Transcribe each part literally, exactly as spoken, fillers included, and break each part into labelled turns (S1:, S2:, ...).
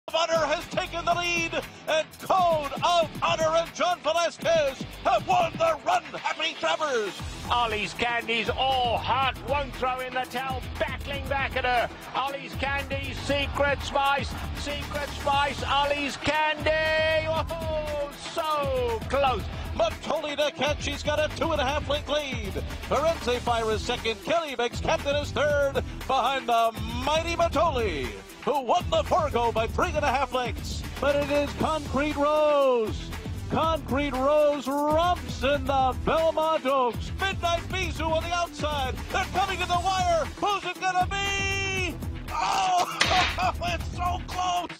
S1: Honor has taken the lead, and Code of Honor and John Velasquez have won the Runhappy Travers.
S2: Ollie's Candy's all hot, won't throw in the towel, battling back at her. Ollie's Candy, Secret Spice, Secret Spice, Ollie's Candy. Oh, so close.
S1: Matoli to catch, she's got a two and a half length lead. Firenze Fire is second, Kelly makes captain is third, behind the mighty Matoli, who won the Fargo by three and a half lengths. But it is Concrete Rose. Concrete Rose romps in the Belmont Oaks. Midnight Bisou on the outside. They're coming to the wire. Who's it gonna be? Oh, it's so close.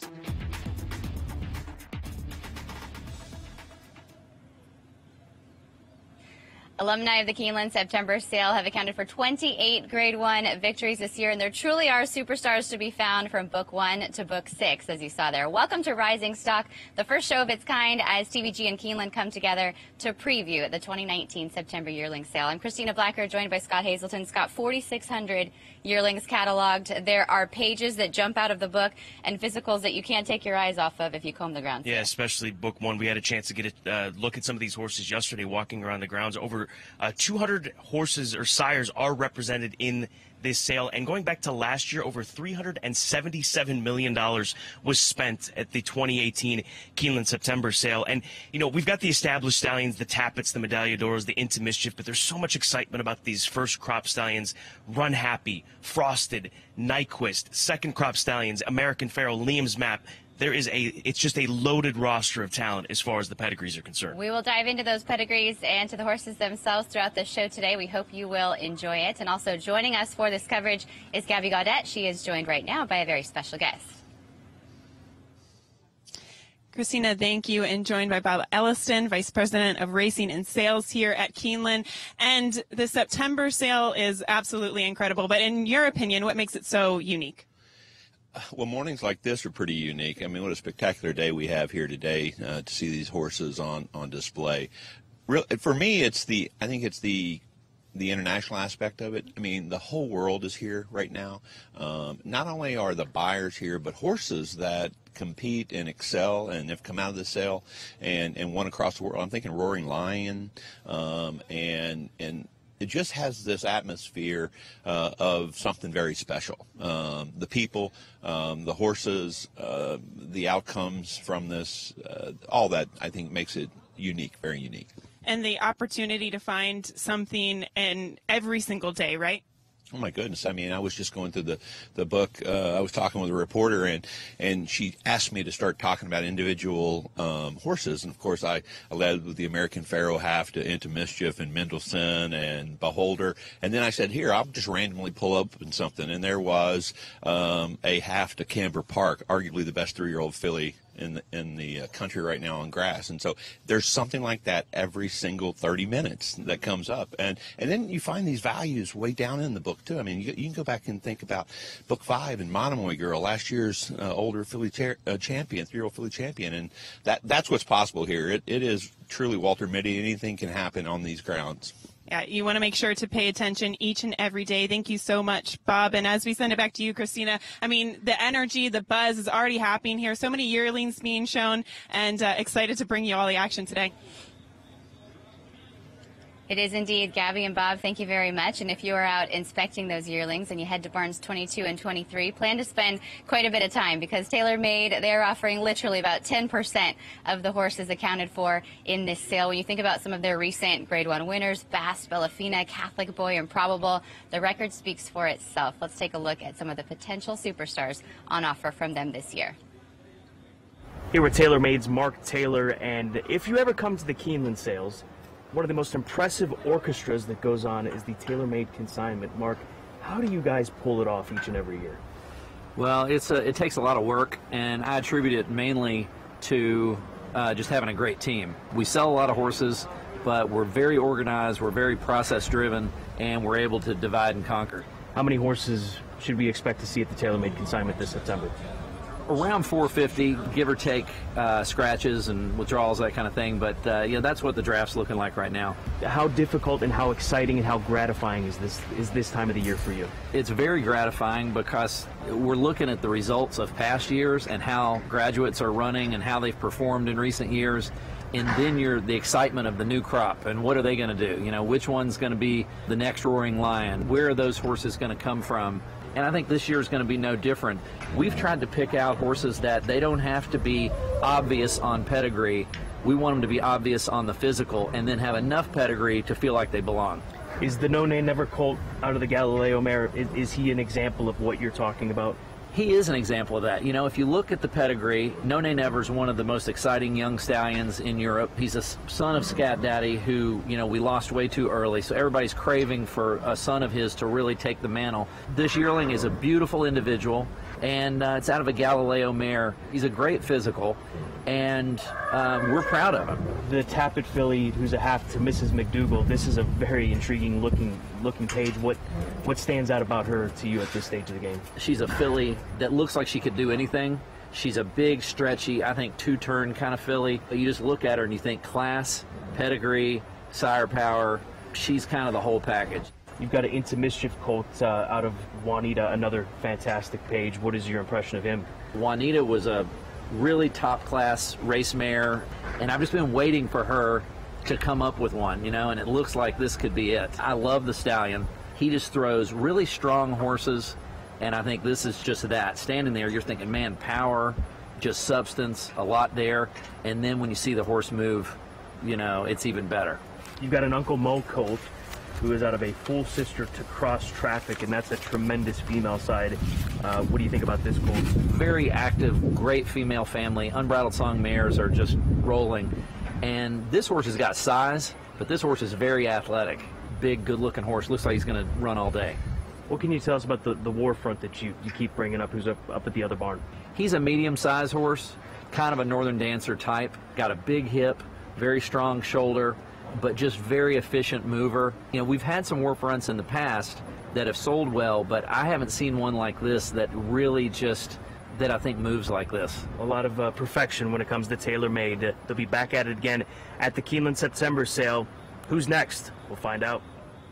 S3: Alumni of the Keeneland September Sale have accounted for twenty-eight Grade one victories this year, and there truly are superstars to be found from Book one to Book six, as you saw there. Welcome to Rising Stock, the first show of its kind as T V G and Keeneland come together to preview the twenty nineteen September Yearling Sale. I'm Christina Blacker, joined by Scott Hazelton. Scott, forty-six hundred yearlings cataloged. There are pages that jump out of the book and physicals that you can't take your eyes off of if you comb the grounds.
S4: Yeah, especially Book one. We had a chance to get a uh, look at some of these horses yesterday walking around the grounds. Over uh, two hundred horses or sires are represented in this sale, and going back to last year, over three hundred seventy-seven million dollars was spent at the twenty eighteen Keeneland September Sale. And, you know, we've got the established stallions, the Tappets, the Medalliadors, the Into Mischief, but there's so much excitement about these first crop stallions: Runhappy, Frosted, Nyquist, second crop stallions, American Pharoah, Liam's Map. There is a, it's just a loaded roster of talent as far as the pedigrees are concerned.
S3: We will dive into those pedigrees and to the horses themselves throughout the show today. We hope you will enjoy it. And also joining us for this coverage is Gabby Gaudet. She is joined right now by a very special guest.
S5: Christina, thank you, and joined by Bob Elliston, Vice President of Racing and Sales here at Keeneland. And the September Sale is absolutely incredible, but in your opinion, what makes it so unique?
S6: Well, mornings like this are pretty unique. I mean, what a spectacular day we have here today uh, to see these horses on, on display. Real, for me, it's the, I think it's the, the international aspect of it. I mean, the whole world is here right now. Um, not only are the buyers here, but horses that compete and excel and have come out of the sale and, and won across the world. I'm thinking Roaring Lion um, and, and, it just has this atmosphere uh, of something very special. Um, the people, um, the horses, uh, the outcomes from this, uh, all that I think makes it unique, very unique.
S5: And the opportunity to find something in every single day, right?
S6: Oh my goodness! I mean, I was just going through the the book. Uh, I was talking with a reporter, and and she asked me to start talking about individual um, horses. And of course, I, I led with the American Pharoah half to Into Mischief and Mendelssohn and Beholder. And then I said, here, I'll just randomly pull up in something. And there was um, a half to Camber Park, arguably the best three-year-old filly in the, in the uh, country right now on grass. And so there's something like that every single thirty minutes that comes up. And and then you find these values way down in the book, too. I mean, you, you can go back and think about Book five and Monomoy Girl, last year's uh, older filly cha uh, champion, three-year-old filly champion. And that that's what's possible here. It, it is truly Walter Mitty. Anything can happen on these grounds.
S5: Yeah, you want to make sure to pay attention each and every day. Thank you so much, Bob. And as we send it back to you, Christina, I mean, the energy, the buzz is already happening here. So many yearlings being shown, and uh, excited to bring you all the action today.
S3: It is indeed. Gabby and Bob, thank you very much. And if you are out inspecting those yearlings and you head to barns twenty-two and twenty-three, plan to spend quite a bit of time, because TaylorMade, they're offering literally about ten percent of the horses accounted for in this sale. When you think about some of their recent Grade one winners, Bast, Bellafina, Catholic Boy, and Probable, the record speaks for itself. Let's take a look at some of the potential superstars on offer from them this year.
S4: Here with TaylorMade's Mark Taylor, and if you ever come to the Keeneland sales, one of the most impressive orchestras that goes on is the TaylorMade consignment. Mark, how do you guys pull it off each and every year?
S7: Well, it's a, it takes a lot of work, and I attribute it mainly to uh, just having a great team. We sell a lot of horses, but we're very organized, we're very process-driven, and we're able to divide and conquer.
S4: How many horses should we expect to see at the TaylorMade consignment this September?
S7: Around four fifty, give or take uh, scratches and withdrawals, that kind of thing. But uh, yeah, that's what the draft's looking like right now.
S8: How difficult and how exciting and how gratifying is this is this time of the year for you?
S7: It's very gratifying because we're looking at the results of past years and how graduates are running and how they've performed in recent years. And then you're the excitement of the new crop and what are they going to do? You know, which one's going to be the next roaring lion? Where are those horses going to come from? And I think this year is going to be no different. We've tried to pick out horses that they don't have to be obvious on pedigree. We want them to be obvious on the physical and then have enough pedigree to feel like they belong.
S8: Is the No Nay Never colt out of the Galileo mare, is, is he an example of what you're talking about?
S7: He is an example of that. You know, if you look at the pedigree, No Nay Never is one of the most exciting young stallions in Europe. He's a son of Scat Daddy who, you know, we lost way too early, so everybody's craving for a son of his to really take the mantle. This yearling is a beautiful individual, and uh, it's out of a Galileo mare. He's a great physical, and um, we're proud of him.
S8: The Tappet filly, who's a half to Missus McDougall, this is a very intriguing looking looking page. What what stands out about her to you at this stage of the game?
S7: She's a filly that looks like she could do anything. She's a big, stretchy, I think two-turn kind of filly. You just look at her and you think class, pedigree, sire power. She's kind of the whole package.
S8: You've got an Into Mischief colt uh, out of Juanita, another fantastic page. What is your impression of him?
S7: Juanita was a really top-class race mare, and I've just been waiting for her to come up with one, you know, and it looks like this could be it. I love the stallion. He just throws really strong horses, and I think this is just that. Standing there, you're thinking, man, power, just substance, a lot there, and then when you see the horse move, you know, it's even better.
S8: You've got an Uncle Mo colt who is out of a full sister to Cross Traffic, and that's a tremendous female side. Uh, what do you think about this colt?
S7: Very active, great female family. Unbridled Song mares are just rolling. And this horse has got size, but this horse is very athletic. Big, good-looking horse. Looks like he's going to run all day.
S8: What can you tell us about the, the War Front that you, you keep bringing up, who's up, up at the other barn?
S7: He's a medium-sized horse, kind of a Northern Dancer type. Got a big hip, very strong shoulder, but just very efficient mover. You know, we've had some War Fronts in the past that have sold well, but I haven't seen one like this that really just, that I think moves like this.
S8: A lot of uh, perfection when it comes to tailor-made. Uh, they'll be back at it again at the Keeneland September Sale. Who's next? We'll find out.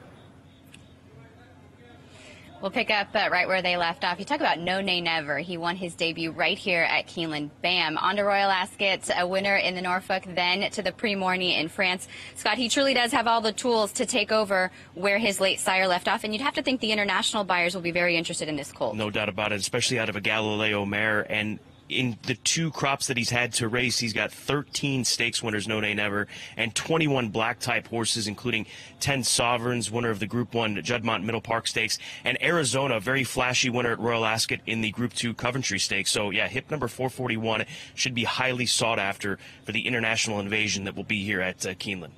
S3: We'll pick up uh, right where they left off. You talk about No Nay Never. He won his debut right here at Keeneland. Bam. On to Royal Ascot, a winner in the Norfolk, then to the Prix Morny in France. Scott, he truly does have all the tools to take over where his late sire left off, and you'd have to think the international buyers will be very interested in this colt.
S4: No doubt about it, especially out of a Galileo mare. And in the two crops that he's had to race, he's got thirteen stakes winners, No Nay Never, and twenty-one black-type horses, including ten Sovereigns, winner of the Group one Juddmonte Middle Park Stakes, and Arizona, very flashy winner at Royal Ascot in the Group two Coventry Stakes. So, yeah, hip number four forty-one should be highly sought after for the international invasion that will be here at uh, Keeneland.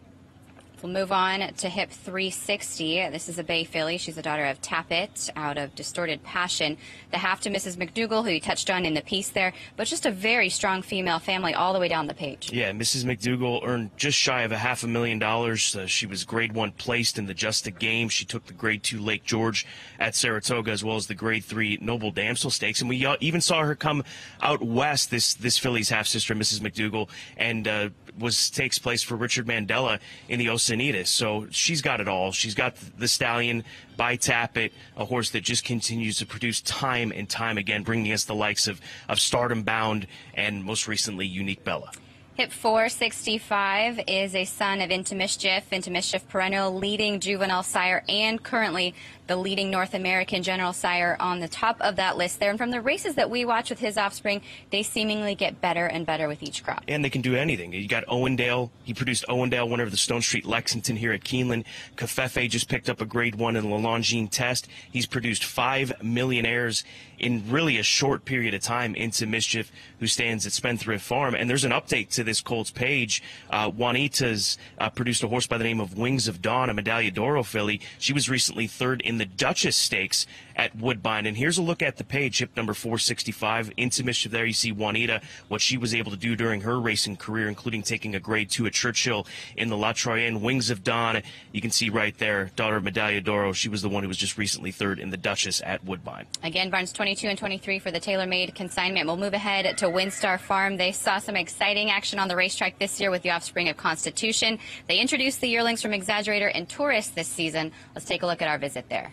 S3: We'll move on to hip three sixty. This is a bay filly. She's the daughter of Tappet out of Distorted Passion. The half to Missus McDougall, who you touched on in the piece there, but just a very strong female family all the way down the page.
S4: Yeah, Missus McDougall earned just shy of a half a million dollars. Uh, she was grade one placed in the Just a Game. She took the grade two Lake George at Saratoga, as well as the grade three Noble Damsel Stakes. And we even saw her come out west, this this filly's half-sister, Missus McDougall, and uh, was takes place for Richard Mandela in the Oceanitas. So she's got it all. She's got the stallion by Tappet, a horse that just continues to produce time and time again, bringing us the likes of, of Stardom Bound and most recently Unique Bella.
S3: Hip four sixty-five is a son of Into Mischief. Into Mischief, perennial leading juvenile sire and currently the leading North American general sire on the top of that list there. And from the races that we watch with his offspring, they seemingly get better and better with each crop.
S4: And they can do anything. You got Owendale. He produced Owendale, winner of the Stone Street Lexington here at Keeneland. Covfefe just picked up a grade one in the Longines Test. He's produced five millionaires in really a short period of time. Into Mischief, who stands at Spendthrift Farm. And there's an update to this colt's page. Uh, Juanita's uh, produced a horse by the name of Wings of Dawn, a Medaglia d'Oro filly. She was recently third in the Duchess Stakes at Woodbine. And here's a look at the page, hip number four sixty-five. Into mischief there, you see Juanita, what she was able to do during her racing career, including taking a grade two at Churchill in the La Troyenne. Wings of Dawn, you can see right there, daughter of Medaglia d'Oro. She was the one who was just recently third in the Duchess at Woodbine.
S3: Again, barns twenty-two and twenty-three for the TaylorMade consignment. We'll move ahead to Windstar Farm. They saw some exciting action on the racetrack this year with the offspring of Constitution. They introduced the yearlings from Exaggerator and Tourist this season. Let's take a look at our visit there.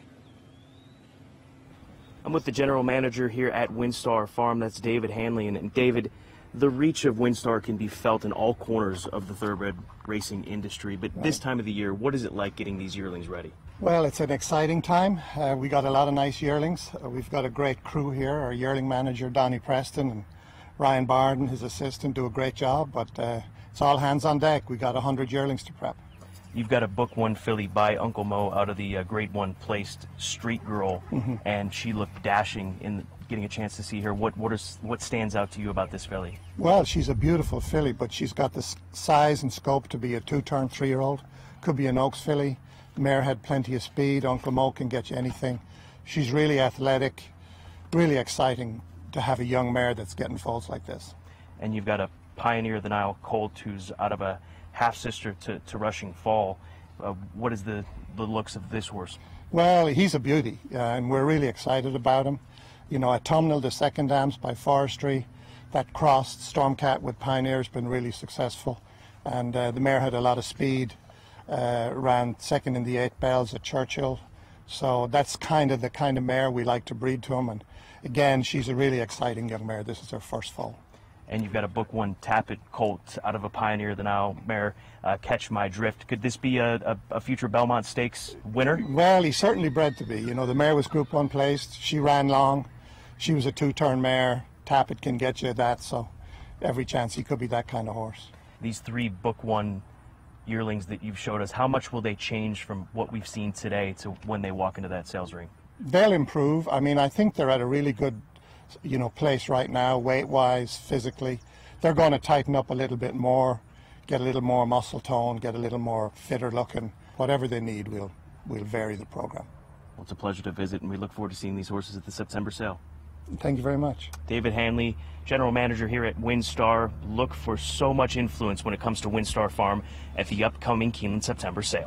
S8: I'm with the general manager here at Windstar Farm. That's David Hanley. And, and David, the reach of Windstar can be felt in all corners of the thoroughbred racing industry. But right. This time of the year, what is it like getting these yearlings ready?
S9: Well, it's an exciting time. Uh, we got a lot of nice yearlings. Uh, we've got a great crew here. Our yearling manager, Donnie Preston, and Ryan Barden, his assistant, do a great job. But uh, it's all hands on deck. We got one hundred yearlings to prep.
S8: You've got a book one filly by Uncle Mo out of the uh, grade one placed Street Girl, mm-hmm. and she looked dashing in getting a chance to see her. What what is what stands out to you about this filly?
S9: Well, she's a beautiful filly, but she's got the size and scope to be a two-turn three-year-old. Could be an Oaks filly. The mare had plenty of speed. Uncle Mo can get you anything. She's really athletic, really exciting to have a young mare that's getting foals like this.
S8: And you've got a Pioneer of the Nile colt who's out of a half-sister to, to Rushing Fall. Uh, what is the, the looks of this horse?
S9: Well, he's a beauty, uh, and we're really excited about him. You know, at Tumnell, the second dams by Forestry, that crossed Stormcat with Pioneer has been really successful. And uh, the mare had a lot of speed, uh, ran second in the eight bells at Churchill. So that's kind of the kind of mare we like to breed to him. And again, she's a really exciting young mare. This is her first foal.
S8: And you've got a book one Tappet colt out of a Pioneer of the Nile mare, uh, Catch My Drift. Could this be a, a, a future Belmont Stakes winner?
S9: Well, he's certainly bred to be. You know, the mare was group one placed. She ran long. She was a two-turn mare. Tappet can get you that, so every chance he could be that kind of horse.
S8: These three book one yearlings that you've showed us, how much will they change from what we've seen today to when they walk into that sales ring?
S9: They'll improve. I mean, I think they're at a really good you know, place right now, weight-wise, physically. They're going to tighten up a little bit more, get a little more muscle tone, get a little more fitter looking. Whatever they need, we'll, we'll vary the program.
S8: Well, it's a pleasure to visit, and we look forward to seeing these horses at the September sale.
S9: Thank you very much.
S8: David Hanley, general manager here at Windstar. Look for so much influence when it comes to Windstar Farm at the upcoming Keeneland September sale.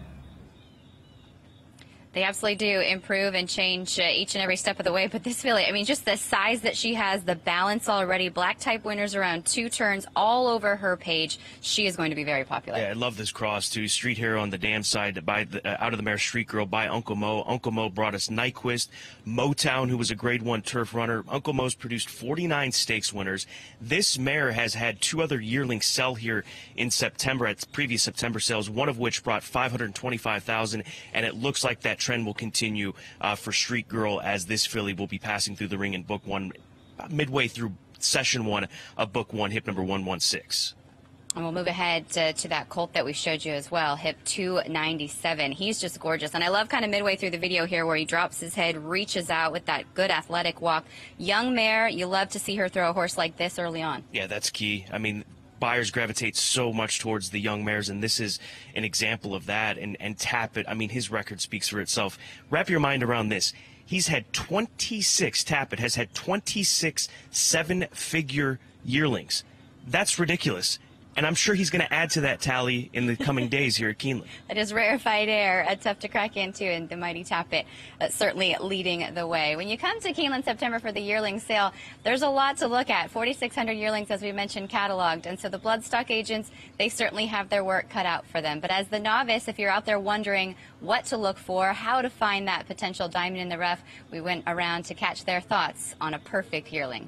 S3: They absolutely do improve and change uh, each and every step of the way. But this filly, I mean, just the size that she has, the balance already, black type winners around two turns all over her page. She is going to be very popular.
S4: Yeah, I love this cross, too. Street Hero on the dam side, by the, uh, out of the mare Street Girl by Uncle Mo. Uncle Mo brought us Nyquist, Motown, who was a grade one turf runner. Uncle Mo's produced forty-nine stakes winners. This mare has had two other yearlings sell here in September at previous September sales, one of which brought five hundred twenty-five thousand dollars, and it looks like that trend will continue uh, for Street Girl, as this filly will be passing through the ring in book one midway through session one of book one, hip number one one six.
S3: And we'll move ahead to, to that colt that we showed you as well, hip two ninety-seven. He's just gorgeous. And I love kind of midway through the video here where he drops his head, reaches out with that good athletic walk. Young mare, you love to see her throw a horse like this early on.
S4: Yeah, that's key. I mean, buyers gravitate so much towards the young mares, and this is an example of that. And, and Tappet, I mean, his record speaks for itself. Wrap your mind around this. He's had twenty-six, Tappet has had twenty-six seven-figure yearlings. That's ridiculous. And I'm sure he's going to add to that tally in the coming days here at Keeneland.
S3: That is rarefied air, uh, tough to crack into, and the mighty Tappet uh, certainly leading the way. When you come to Keeneland September for the yearling sale, there's a lot to look at. forty-six hundred yearlings, as we mentioned, cataloged. And so the bloodstock agents, they certainly have their work cut out for them. But as the novice, if you're out there wondering what to look for, how to find that potential diamond in the rough, we went around to catch their thoughts on a perfect yearling.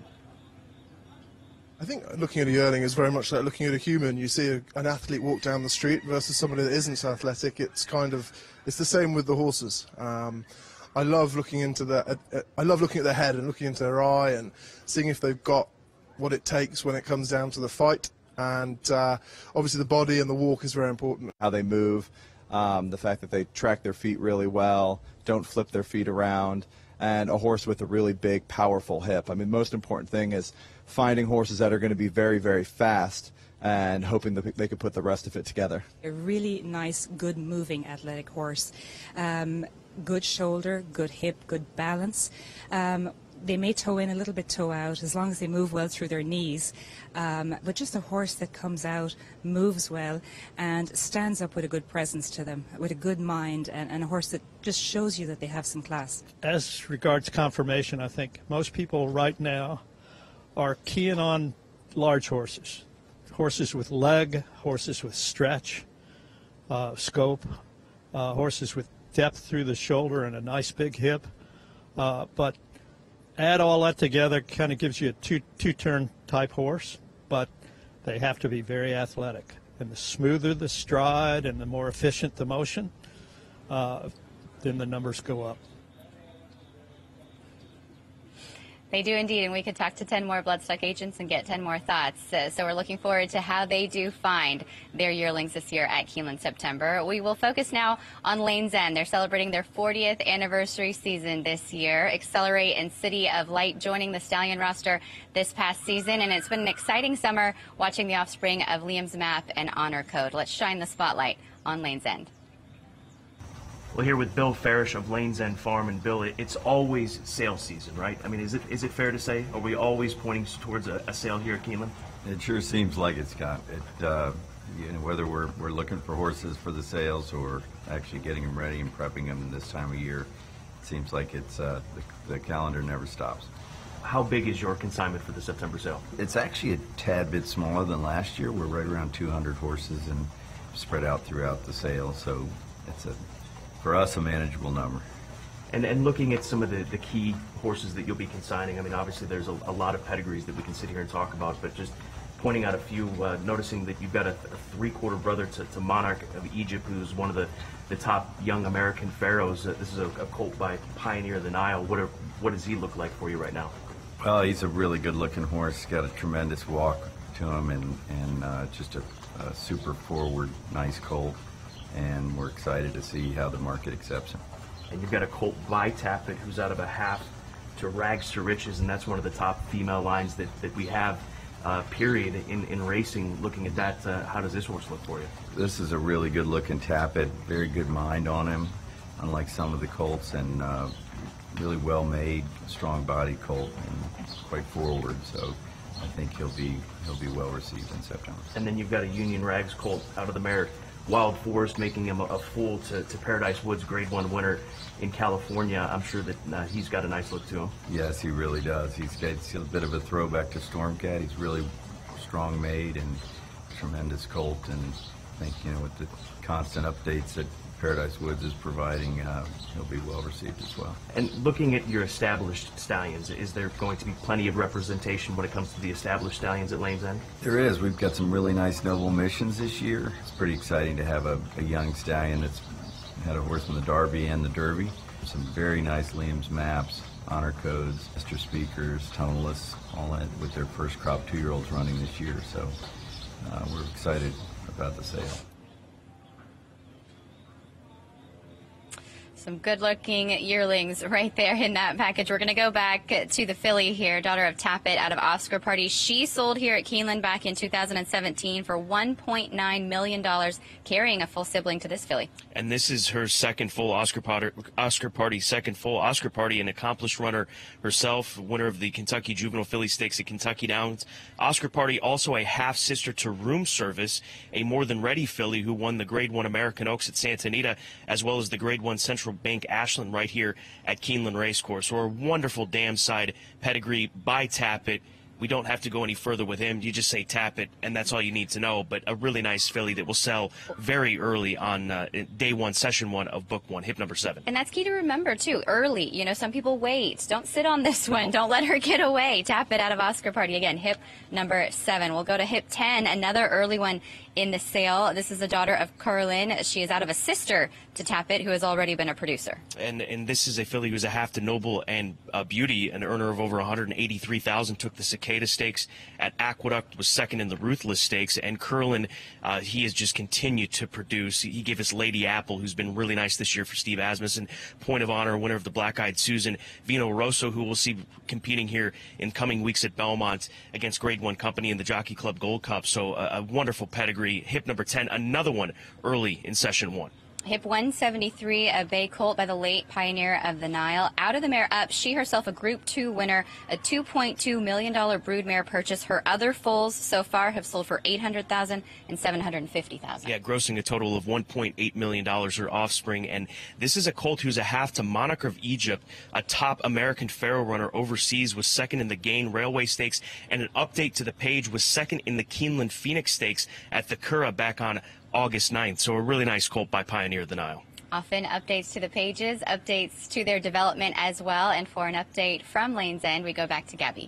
S10: I think looking at a yearling is very much like looking at a human. You see a, an athlete walk down the street versus somebody that isn't so athletic. It's kind of, it's the same with the horses. Um, I love looking into the, uh, uh, I love looking at their head and looking into their eye and seeing if they've got what it takes when it comes down to the fight. And uh, obviously the body and the walk is very important.
S11: How they move, um, the fact that they track their feet really well, don't flip their feet around, and a horse with a really big, powerful hip. I mean, most important thing is finding horses that are going to be very, very fast and hoping that they could put the rest of it together.
S12: A really nice, good moving athletic horse. Um, good shoulder, good hip, good balance. Um, They may toe in a little bit, toe out, as long as they move well through their knees. Um, but just a horse that comes out, moves well, and stands up with a good presence to them, with a good mind, and, and a horse that just shows you that they have some class.
S13: As regards conformation, I think most people right now are keying on large horses. Horses with leg, horses with stretch, uh, scope, uh, horses with depth through the shoulder and a nice big hip. Uh, but add all that together, kind of gives you a two, two-turn type horse, but they have to be very athletic. And the smoother the stride and the more efficient the motion, uh, then the numbers go up.
S3: They do indeed, and we could talk to ten more bloodstock agents and get ten more thoughts. Uh, so we're looking forward to how they do find their yearlings this year at Keeneland September. We will focus now on Lane's End. They're celebrating their fortieth anniversary season this year. Accelerate and City of Light joining the stallion roster this past season, and it's been an exciting summer watching the offspring of Liam's Map and Honor Code. Let's shine the spotlight on Lane's End.
S4: Well, here with Bill Farish of Lane's End Farm, and Bill, it's always sale season, right? I mean, is it is it fair to say? Are we always pointing towards a, a sale here at Keeneland?
S14: It sure seems like it, Scott. It, uh, you know, whether we're we're looking for horses for the sales or actually getting them ready and prepping them this time of year, it seems like it's uh, the, the calendar never stops.
S4: How big is your consignment for the September sale?
S14: It's actually a tad bit smaller than last year. We're right around two hundred horses and spread out throughout the sale, so it's a for us, a manageable number.
S4: And, and looking at some of the, the key horses that you'll be consigning, I mean, obviously there's a, a lot of pedigrees that we can sit here and talk about, but just pointing out a few, uh, noticing that you've got a, a three-quarter brother to, to Monarch of Egypt, who's one of the, the top young American pharaohs. Uh, this is a, a colt by Pioneer of the Nile. What, are, what does he look like for you right now?
S14: Well, he's a really good-looking horse. He's got a tremendous walk to him and, and uh, just a, a super forward, nice colt. And we're excited to see how the market accepts him.
S4: And you've got a colt by Tappet who's out of a half to Rags to Riches, and that's one of the top female lines that, that we have, uh, period, in, in racing. Looking at that, uh, how does this horse look for you?
S14: This is a really good looking Tappet, very good mind on him, unlike some of the colts, and uh, really well made, strong body colt, and quite forward, so I think he'll be, he'll be well received in September.
S4: And then you've got a Union Rags colt out of the mare Wild Forest, making him a, a fool to, to Paradise Woods Grade One winner in California. I'm sure that uh, he's got a nice look to him.
S14: Yes, he really does. He's got he's got a bit of a throwback to Stormcat. He's really strong made and tremendous colt. And I think, you know, with the constant updates that Paradise Woods is providing, uh, he'll be well received as well.
S4: And looking at your established stallions, is there going to be plenty of representation when it comes to the established stallions at Lane's End?
S14: There is. We've got some really nice noble missions this year. It's pretty exciting to have a, a young stallion that's had a horse in the Derby and the Derby. Some very nice Liam's Maps, Honor Codes, Mister Speakers, Toneless, all that with their first crop two-year-olds running this year. So uh, we're excited about the sale.
S3: Some good-looking yearlings right there in that package. We're going to go back to the filly here, daughter of Tappet out of Oscar Party. She sold here at Keeneland back in two thousand seventeen for one point nine million dollars, carrying a full sibling to this filly.
S4: And this is her second full Oscar Party, Oscar Party, second full Oscar Party, an accomplished runner herself, winner of the Kentucky Juvenile Filly Stakes at Kentucky Downs. Oscar Party, also a half-sister to Room Service, a more than ready filly who won the Grade One American Oaks at Santa Anita, as well as the Grade One Central Bank Ashland right here at Keeneland Racecourse. So a wonderful dam side pedigree by Tappet. We don't have to go any further with him. You just say Tappet, and that's all you need to know. But a really nice filly that will sell very early on uh, day one, session one of book one, hip number seven.
S3: And that's key to remember, too, early. You know, some people wait. Don't sit on this one. Don't let her get away. Tappet out of Oscar Party. Again, hip number seven. We'll go to hip ten, another early one in the sale. This is the daughter of Curlin. She is out of a sister to Tappet, who has already been a producer.
S4: And and this is a filly who's a half to Noble and uh, Beauty, an earner of over one hundred eighty-three thousand dollars, took the Cicada Stakes at Aqueduct, was second in the Ruthless Stakes. And Curlin, uh, he has just continued to produce. He gave us Lady Apple, who's been really nice this year for Steve Asmussen. Point of Honor, winner of the Black Eyed Susan. Vino Rosso, who we'll see competing here in coming weeks at Belmont against Grade One Company in the Jockey Club Gold Cup. So uh, a wonderful pedigree. Hip number ten, another one early in session one.
S3: Hip one seventy-three, a bay colt by the late Pioneer of the Nile. Out of the Mare Up, she herself a Group two winner, a two point two million dollars broodmare purchase. Her other foals so far have sold for eight hundred thousand dollars and seven hundred fifty thousand dollars.
S4: Yeah, grossing a total of one point eight million dollars her offspring. And this is a colt who's a half to Monarch of Egypt, a top American Pharaoh runner overseas, was second in the Gain Railway Stakes, and an update to the page was second in the Keeneland Phoenix Stakes at the Curragh back on August ninth. So a really nice colt by Pioneer of the Nile.
S3: Often updates to the pages, updates to their development as well. And for an update from Lane's End, we go back to Gabby.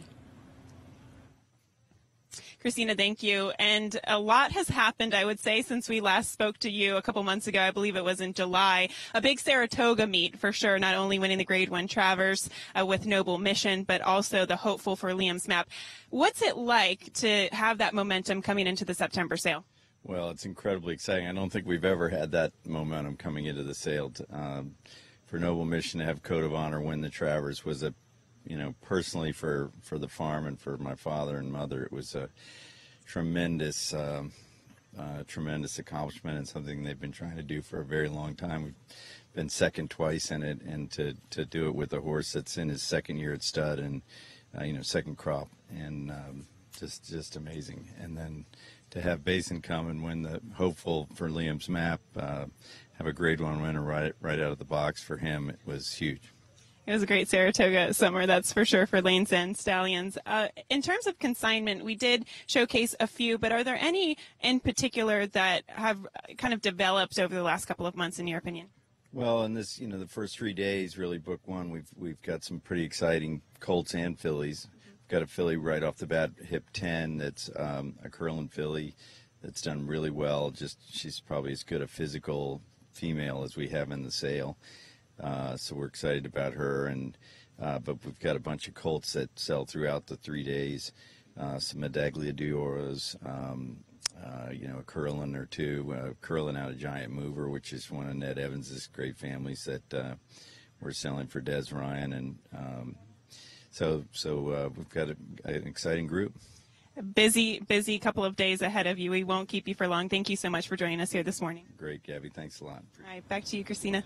S5: Christina, thank you. And a lot has happened, I would say, since we last spoke to you a couple months ago. I believe it was in July. A big Saratoga meet for sure, not only winning the Grade one Travers uh, with Noble Mission, but also the hopeful for Liam's Map. What's it like to have that momentum coming into the September sale?
S14: Well, it's incredibly exciting. I don't think we've ever had that momentum coming into the sale. Um, for Noble Mission to have Code of Honor win the Travers was a, you know, personally for, for the farm and for my father and mother, it was a tremendous, um, uh, tremendous accomplishment and something they've been trying to do for a very long time. We've been second twice in it, and to, to do it with a horse that's in his second year at stud and, uh, you know, second crop, and um, just, just amazing. And then to have Basin come and win the hopeful for Liam's Map, uh, have a Grade one winner right right out of the box for him, it was huge.
S5: It was a great Saratoga summer, that's for sure, for Lane's End Stallions. Uh, in terms of consignment, we did showcase a few, but are there any in particular that have kind of developed over the last couple of months, in your opinion?
S14: Well, in this, you know, the first three days, really, book one, we've we've got some pretty exciting colts and fillies. Got a filly right off the bat, hip ten, that's um, a Keeneland filly that's done really well. Just she's probably as good a physical female as we have in the sale, uh, so we're excited about her. And uh, but we've got a bunch of colts that sell throughout the three days. Uh, some Medaglia d'Oros, um, uh, you know, a Keeneland or two, uh, Keeneland out of Giant Mover, which is one of Ned Evans's great families that uh, we're selling for Des Ryan, and um, So, so uh, we've got a, an exciting group.
S5: A busy, busy couple of days ahead of you. We won't keep you for long. Thank you so much for joining us here this morning.
S14: Great, Gabby. Thanks a lot.
S5: All right, back to you, Christina.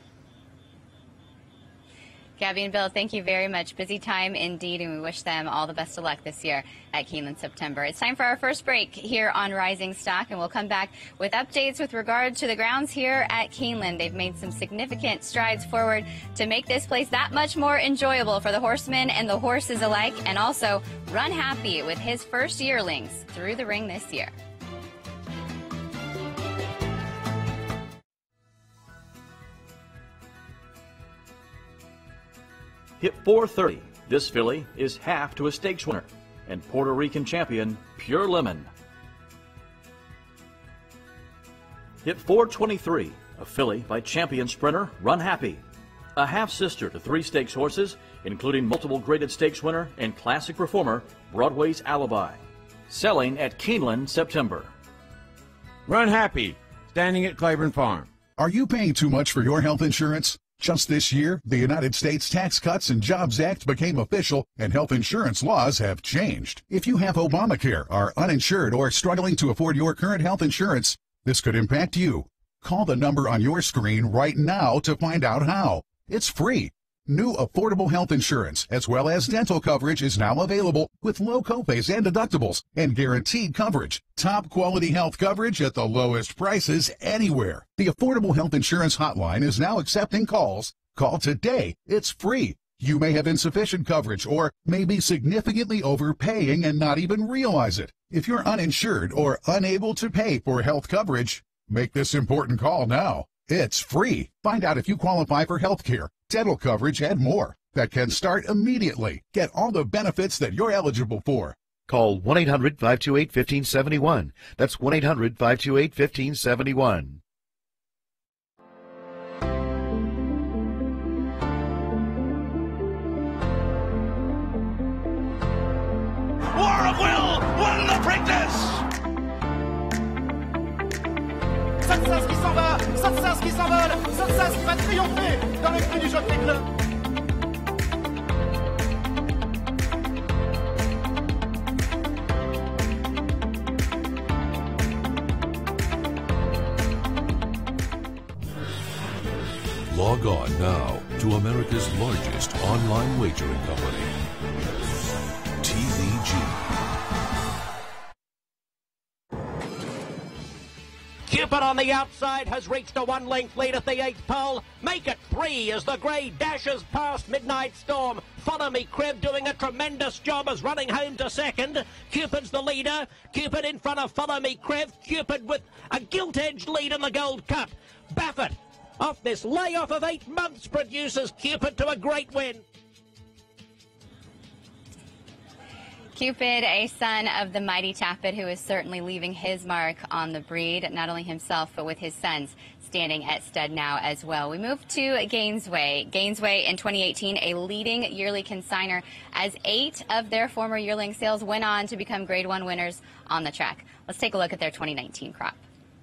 S3: Gabby and Bill, thank you very much. Busy time indeed, and we wish them all the best of luck this year at Keeneland September. It's time for our first break here on Rising Stock, and we'll come back with updates with regard to the grounds here at Keeneland. They've made some significant strides forward to make this place that much more enjoyable for the horsemen and the horses alike, and also Runhappy with his first yearlings through the ring this year.
S15: Hit four thirty. This filly is half to a stakes winner and Puerto Rican champion Pure Lemon. Hit four twenty-three. A filly by champion sprinter Runhappy. A half-sister to three stakes horses, including multiple graded stakes winner and classic performer Broadway's Alibi. Selling at Keeneland September.
S16: Runhappy, standing at Claiborne Farm.
S17: Are you paying too much for your health insurance? Just this year, the United States Tax Cuts and Jobs Act became official, and health insurance laws have changed. If you have Obamacare, are uninsured, or struggling to afford your current health insurance, this could impact you. Call the number on your screen right now to find out how. It's free. New affordable health insurance, as well as dental coverage, is now available with low copays and deductibles and guaranteed coverage. Top quality health coverage at the lowest prices anywhere. The Affordable Health Insurance Hotline is now accepting calls. Call today. It's free. You may have insufficient coverage or may be significantly overpaying and not even realize it. If you're uninsured or unable to pay for health coverage, make this important call now. It's free. Find out if you qualify for health care, dental coverage, and more. That can start immediately. Get all the benefits that you're eligible for.
S18: Call one eight hundred, five two eight, one five seven one. That's one eight hundred, five two eight, one five seven one.
S1: War of Will won the Preakness!
S19: Satsas qui s'en va, Satsas qui s'envole, Satsas qui va triompher dans le prix du Jockey Club.
S20: Log on now to America's largest online wagering company, T V G.
S2: Cupid on the outside has reached a one-length lead at the eighth pole. Make it three as the grey dashes past Midnight Storm. Follow Me Crib doing a tremendous job as running home to second. Cupid's the leader. Cupid in front of Follow Me Crib. Cupid with a gilt-edged lead in the Gold Cup. Baffert off this layoff of eight months produces Cupid to a great win.
S3: Cupid, a son of the mighty Tappet, who is certainly leaving his mark on the breed, not only himself, but with his sons standing at stud now as well. We move to Gainesway. Gainesway in twenty eighteen, a leading yearly consignor, as eight of their former yearling sales went on to become grade one winners on the track. Let's take a look at their twenty nineteen crop.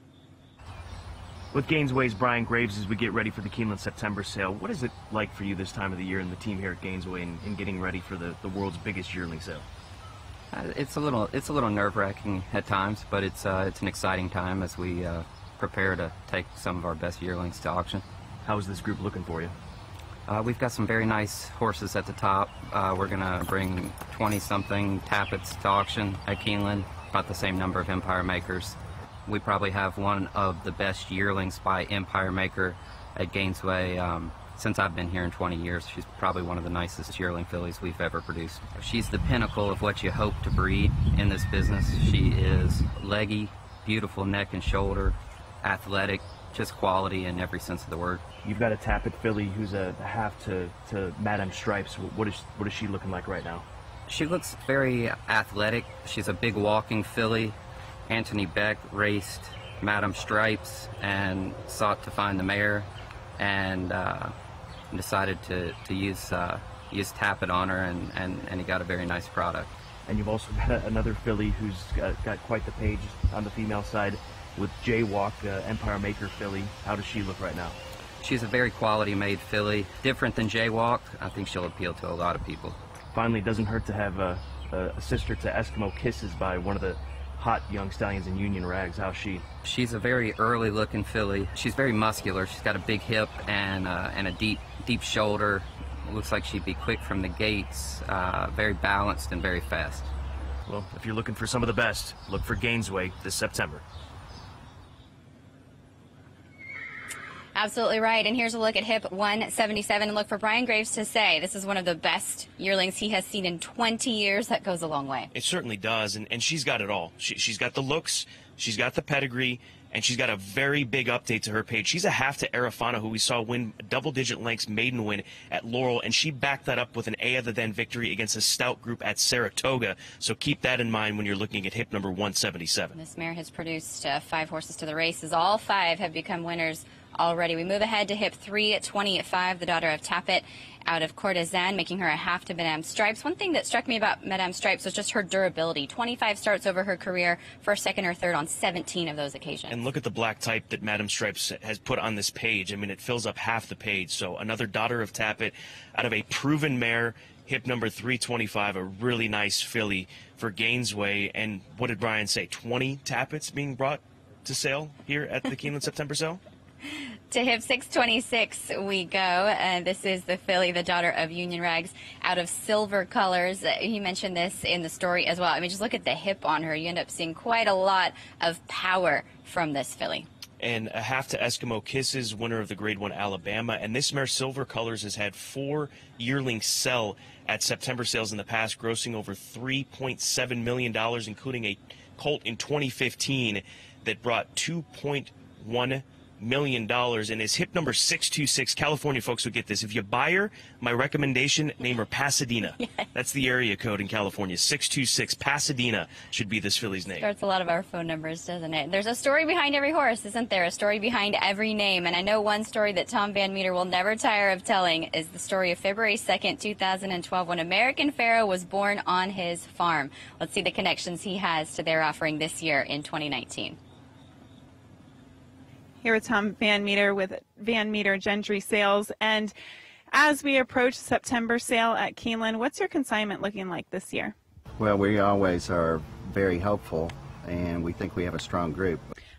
S4: With Gainesway's Brian Graves as we get ready for the Keeneland September Sale, what is it like for you this time of the year and the team here at Gainesway in, in getting ready for the, the world's biggest yearling sale?
S21: Uh, it's a little it's a little nerve-wracking at times, but it's uh, it's an exciting time as we uh, prepare to take some of our best yearlings to auction.
S4: How is this group looking for you?
S21: Uh, we've got some very nice horses at the top. Uh, we're going to bring twenty-something Tappets to auction at Keeneland, about the same number of Empire Makers. We probably have one of the best yearlings by Empire Maker at Gainesway. Um, Since I've been here in twenty years, she's probably one of the nicest yearling fillies we've ever produced. She's the pinnacle of what you hope to breed in this business. She is leggy, beautiful neck and shoulder, athletic, just quality in every sense of the word.
S4: You've got a Tappet filly who's a half to, to Madame Stripes. What is, what is she looking like right now?
S21: She looks very athletic. She's a big walking filly. Anthony Beck raced Madame Stripes and sought to find the mare, and uh, decided to, to use uh, use Tappet on her, and, and, and he got a very nice product.
S4: And you've also got another filly who's got, got quite the page on the female side with Jaywalk, uh, Empire Maker filly. How does she look right now?
S21: She's a very quality made filly, different than Jaywalk. I think she'll appeal to a lot of people.
S4: Finally, it doesn't hurt to have a, a sister to Eskimo Kisses by one of the hot young stallions in Union Rags. How's she?
S21: She's a very early looking filly. She's very muscular. She's got a big hip and uh, and a deep deep shoulder. Looks like she'd be quick from the gates, uh, very balanced and very fast.
S4: Well, if you're looking for some of the best, look for Gainesway this September.
S3: Absolutely right. And here's a look at hip one seventy-seven. And look, for Brian Graves to say this is one of the best yearlings he has seen in twenty years, that goes a long way.
S4: It certainly does. And, and she's got it all. She, she's got the looks, she's got the pedigree, and she's got a very big update to her page. She's a half to Arafana, who we saw win double-digit lengths maiden win at Laurel, and she backed that up with an A of the Then victory against a stout group at Saratoga. So keep that in mind when you're looking at hip number one seventy-seven.
S3: This mare has produced uh, five horses to the races. All five have become winners already. We move ahead to hip three twenty-five, the daughter of Tappet out of Courtesan, making her a half to Madame Stripes. One thing that struck me about Madame Stripes was just her durability. twenty-five starts over her career, first, second, or third on seventeen of those occasions.
S4: And look at the black type that Madame Stripes has put on this page. I mean, it fills up half the page. So another daughter of Tappet out of a proven mare, hip number three twenty-five, a really nice filly for Gainesway. And what did Brian say? twenty Tappets being brought to sale here at the Keeneland September Sale?
S3: To hip six twenty-six we go. Uh, this is the filly, the daughter of Union Rags, out of Silver Colors. Uh, he mentioned this in the story as well. I mean, just look at the hip on her. You end up seeing quite a lot of power from this filly.
S4: And a half to Eskimo Kisses, winner of the Grade one Alabama. And this mare, Silver Colors, has had four yearlings sell at September sales in the past, grossing over three point seven million dollars, including a colt in twenty fifteen that brought two point one million dollars, and is hip number six two six. California folks will get this. If you buy her, my recommendation, name her Pasadena. Yes. That's the area code in California. six two six. Pasadena should be this filly's name.
S3: Starts a lot of our phone numbers, doesn't it? There's a story behind every horse, isn't there? A story behind every name. And I know one story that Tom Van Meter will never tire of telling is the story of February second, two thousand twelve, when American Pharoah was born on his farm. Let's see the connections he has to their offering this year in twenty nineteen.
S5: Here with Tom Van Meter with Van Meter Gentry Sales. And as we approach September sale at Keeneland, what's your consignment looking like this year?
S22: Well, we always are very hopeful, and we think we have a strong group.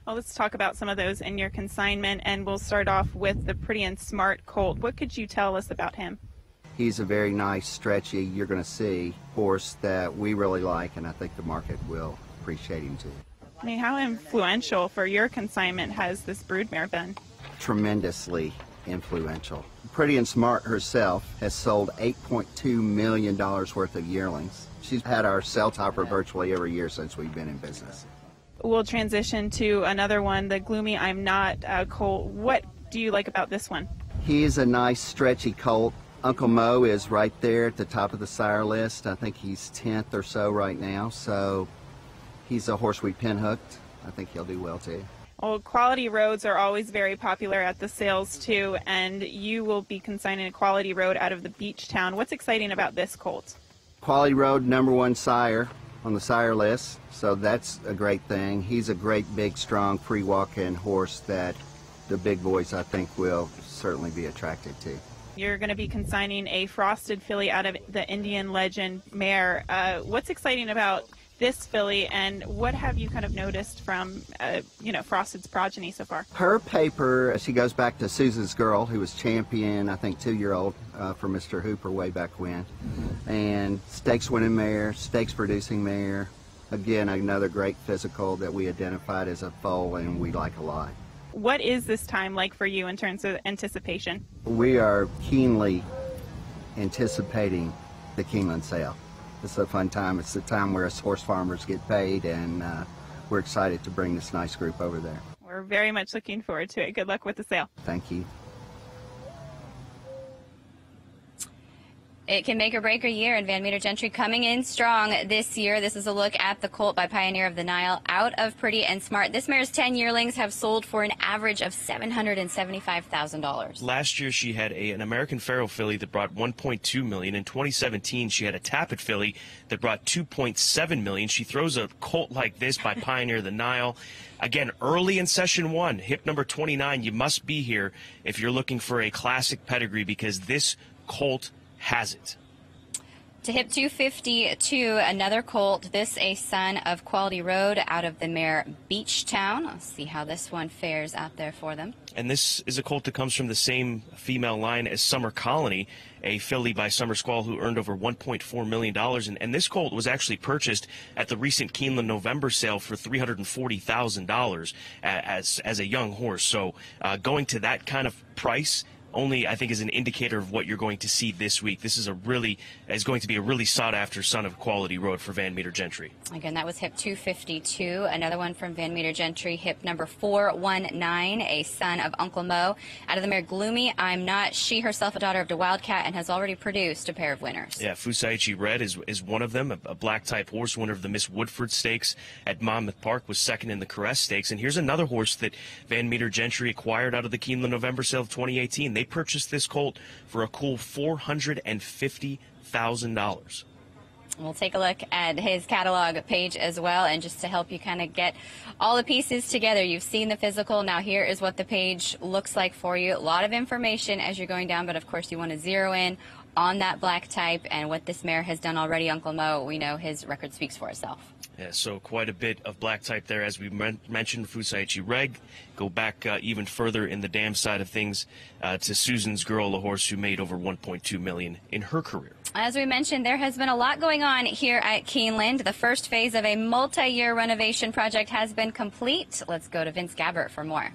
S5: Well, let's talk about some of those in your consignment, and we'll start off with the Pretty and Smart colt. What could you tell us about him?
S6: He's a very nice, stretchy, you're going to see, horse that we really like, and I think the market will appreciate him too.
S5: I mean, how influential for your consignment has this broodmare been?
S6: Tremendously influential. Pretty and Smart herself has sold eight point two million dollars worth of yearlings. She's had our sale topper virtually every year since we've been in business.
S5: We'll transition to another one, the Gloomy I'm Not uh, colt. What do you like about this one?
S6: He is a nice, stretchy colt. Uncle Mo is right there at the top of the sire list. I think he's tenth or so right now, so he's a horse we pinhooked. I think he'll do well too.
S5: Well, Quality Roads are always very popular at the sales too, and you will be consigning a Quality Road out of the beach town. What's exciting about this colt?
S6: Quality Road, number one sire on the sire list, so that's a great thing. He's a great, big, strong, free walk-in horse that the big boys, I think, will certainly be attracted to.
S5: You're going to be consigning a Frosted filly out of the Indian Legend mare. Uh, what's exciting about this filly, and what have you kind of noticed from, uh, you know, Frosted's progeny so far?
S6: Her paper, she goes back to Susan's Girl, who was champion, I think, two-year-old uh, for Mister Hooper way back when. And stakes winning mare, stakes producing mare. Again, another great physical that we identified as a foal and we like a lot.
S5: What is this time like for you in terms of anticipation?
S6: We are keenly anticipating the Keeneland Sale. It's a fun time. It's the time where us horse farmers get paid, and uh, we're excited to bring this nice group over there.
S5: We're very much looking forward to it. Good luck with the sale.
S6: Thank you.
S3: It can make or break a year, and Van Meter Gentry coming in strong this year. This is a look at the colt by Pioneer of the Nile out of Pretty and Smart. This mare's ten yearlings have sold for an average of seven hundred seventy-five thousand dollars.
S4: Last year she had a, an American Pharaoh filly that brought one point two million dollars. In twenty seventeen she had a Tappet filly that brought two point seven million dollars. She throws a colt like this by Pioneer of the Nile. Again, early in session one, hip number twenty-nine, you must be here if you're looking for a classic pedigree, because this colt has it.
S3: To hip two fifty-two, another colt. This a son of Quality Road out of the mare Beach Town. Let's see how this one fares out there for them.
S4: And this is a colt that comes from the same female line as Summer Colony, a filly by Summer Squall who earned over one point four million dollars. And, and this colt was actually purchased at the recent Keeneland November sale for three hundred forty thousand dollars as, as a young horse. So uh, going to that kind of price only, I think, is an indicator of what you're going to see this week. This is a really is going to be a really sought-after son of Quality Road for Van Meter Gentry.
S3: Again, that was hip two fifty-two. Another one from Van Meter Gentry, hip number four one nine, a son of Uncle Mo out of the mare Gloomy I'm Not. She herself a daughter of the Wildcat and has already produced a pair of winners.
S4: Yeah, Fusaichi Red is is one of them, a, a black-type horse, winner of the Miss Woodford Stakes at Monmouth Park, was second in the Caress Stakes. And here's another horse that Van Meter Gentry acquired out of the Keeneland November sale of twenty eighteen. They purchased this colt for a cool four hundred fifty thousand dollars.
S3: We'll take a look at his catalog page as well, and just to help you kind of get all the pieces together. You've seen the physical. Now here is what the page looks like for you. A lot of information as you're going down, but of course you want to zero in on that black type and what this mare has done already. Uncle Mo, we know his record speaks for itself.
S4: Yeah, so quite a bit of black type there, as we men mentioned. Fusaichi Reg, go back uh, even further in the dam side of things uh, to Susan's Girl, a horse who made over one point two million dollars in her career.
S3: As we mentioned, there has been a lot going on here at Keeneland. The first phase of a multi-year renovation project has been complete. Let's go to Vince Gabbert for more.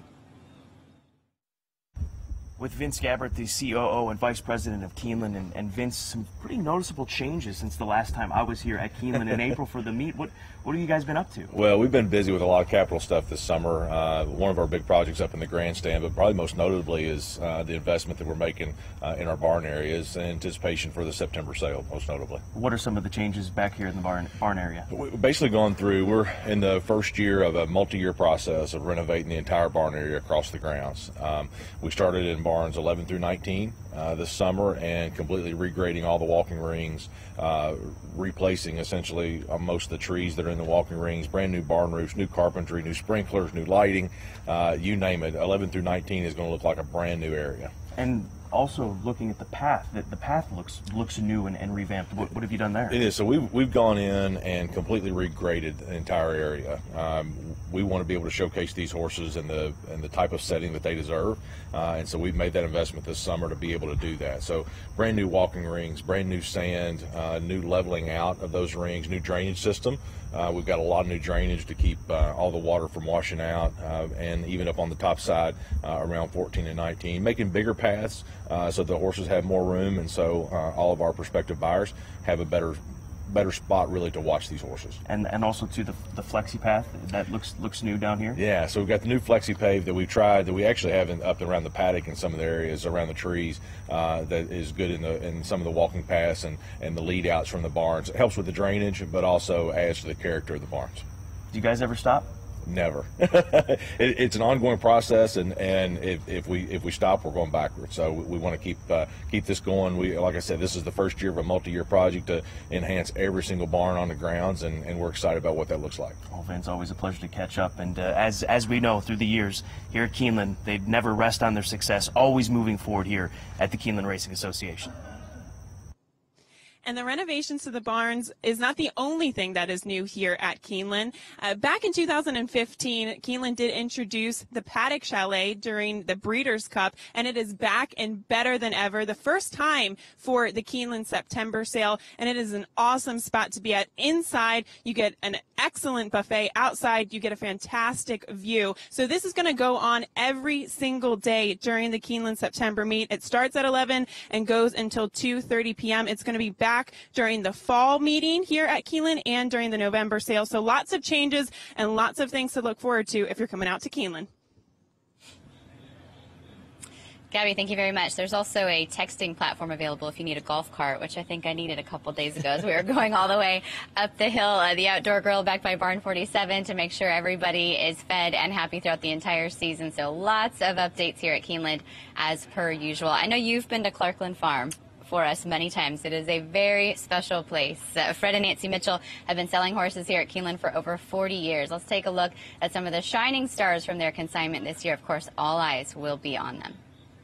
S8: With Vince Gabbert, the C O O and Vice President of Keeneland, and, and Vince, some pretty noticeable changes since the last time I was here at Keeneland in April for the meet. What what have you guys been up to?
S22: Well, we've been busy with a lot of capital stuff this summer. Uh, one of our big projects up in the grandstand, but probably most notably is uh, the investment that we're making uh, in our barn areas in anticipation for the September sale, most notably.
S8: What are some of the changes back here in the barn, barn area?
S22: We've basically gone through, we're in the first year of a multi-year process of renovating the entire barn area across the grounds. Um, we started in barns eleven through nineteen uh, this summer and completely regrading all the walking rings, uh, replacing essentially uh, most of the trees that are in the walking rings, brand new barn roofs, new carpentry, new sprinklers, new lighting, uh, you name it. eleven through nineteen is going to look like a brand new area.
S8: And also looking at the path, that the path looks looks new and, and revamped. What, what have you done there?
S22: It is. So we've, we've gone in and completely regraded the entire area. Um, we want to be able to showcase these horses in the in the type of setting that they deserve, uh, and so we've made that investment this summer to be able to do that. So brand new walking rings, brand new sand, uh, new leveling out of those rings, new drainage system. Uh, we've got a lot of new drainage to keep uh, all the water from washing out, uh, and even up on the top side uh, around fourteen and nineteen, making bigger paths uh, so the horses have more room, and so uh, all of our prospective buyers have a better better spot really to watch these horses.
S8: And and also to the the flexi path that looks looks new down here.
S22: Yeah, so we've got the new flexi pave that we've tried, that we actually have in, up and around the paddock in some of the areas around the trees, uh, that is good in the in some of the walking paths and and the lead outs from the barns. It helps with the drainage, but also adds to the character of the barns.
S8: Do you guys ever stop?
S22: Never. it, it's an ongoing process, and and if, if we if we stop, we're going backwards. So we, we want to keep uh, keep this going. We, like I said, this is the first year of a multi-year project to enhance every single barn on the grounds, and, and we're excited about what that looks like.
S8: Well, Vince, always a pleasure to catch up. And uh, as as we know through the years here at Keeneland, they never rest on their success, always moving forward here at the Keeneland Racing Association.
S5: And the renovations to the barns is not the only thing that is new here at Keeneland. Uh, back in two thousand fifteen, Keeneland did introduce the Paddock Chalet during the Breeders' Cup, and it is back and better than ever. The first time for the Keeneland September Sale, and it is an awesome spot to be at. Inside, you get an excellent buffet. Outside, you get a fantastic view. So this is going to go on every single day during the Keeneland September meet. It starts at eleven and goes until two thirty p m It's going to be back during the fall meeting here at Keeneland and during the November sale. So lots of changes and lots of things to look forward to if you're coming out to Keeneland.
S3: Gabby, thank you very much. There's also a texting platform available if you need a golf cart, which I think I needed a couple days ago as we were going all the way up the hill. Uh, the Outdoor Grill back by Barn forty-seven to make sure everybody is fed and happy throughout the entire season. So lots of updates here at Keeneland as per usual. I know you've been to Clarkland Farm for us many times. It is a very special place. Uh, Fred and Nancy Mitchell have been selling horses here at Keeneland for over forty years. Let's take a look at some of the shining stars from their consignment this year. Of course, all eyes will be on them.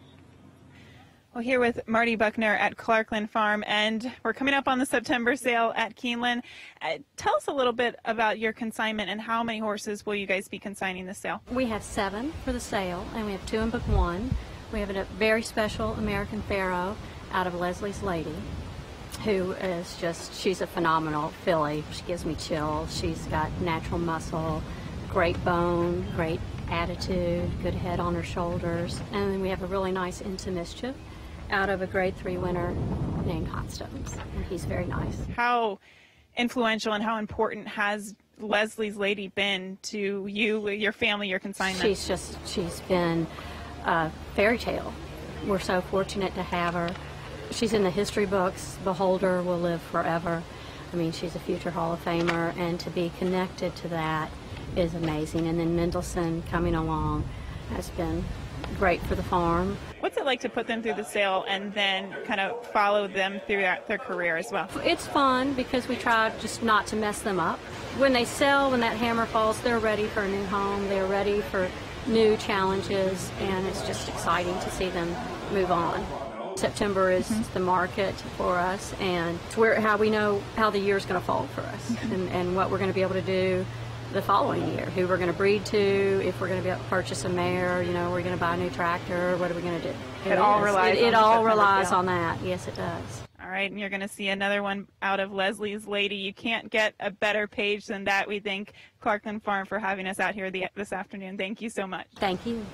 S5: Well, here with Marty Buckner at Clarkland Farm, and we're coming up on the September sale at Keeneland. Uh, tell us a little bit about your consignment and how many horses will you guys be consigning this sale?
S7: We have seven for the sale, and we have two in book one. We have a very special American Pharaoh out of Leslie's Lady, who is just, she's a phenomenal filly. She gives me chills. She's got natural muscle, great bone, great attitude, good head on her shoulders. And then we have a really nice Into Mischief out of a grade three winner named Hot Stones. And he's very nice.
S5: How influential and how important has Leslie's Lady been to you, your family, your consignment?
S7: She's just, she's been a fairy tale. We're so fortunate to have her. She's in the history books. Beholder will live forever. I mean, she's a future Hall of Famer, and to be connected to that is amazing. And then Mendelssohn coming along has been great for the farm.
S5: What's it like to put them through the sale and then kind of follow them throughout their career as well?
S7: It's fun because we try just not to mess them up. When they sell, when that hammer falls, they're ready for a new home. They're ready for new challenges, and it's just exciting to see them move on. September is mm-hmm. the market for us, and it's where how we know how the year's going to fall for us, mm-hmm. and, and what we're going to be able to do the following year, who we're going to breed to, if we're going to be able to purchase a mare, you know, we're going to buy a new tractor, what are we going to do?
S5: It, it all relies,
S7: it,
S5: on,
S7: it all
S5: September
S7: relies
S5: sale.
S7: on that. Yes, it does.
S5: All right, and you're going to see another one out of Leslie's Lady. You can't get a better page than that. We thank Clarkland Farm for having us out here the, this afternoon. Thank you so much.
S7: Thank you.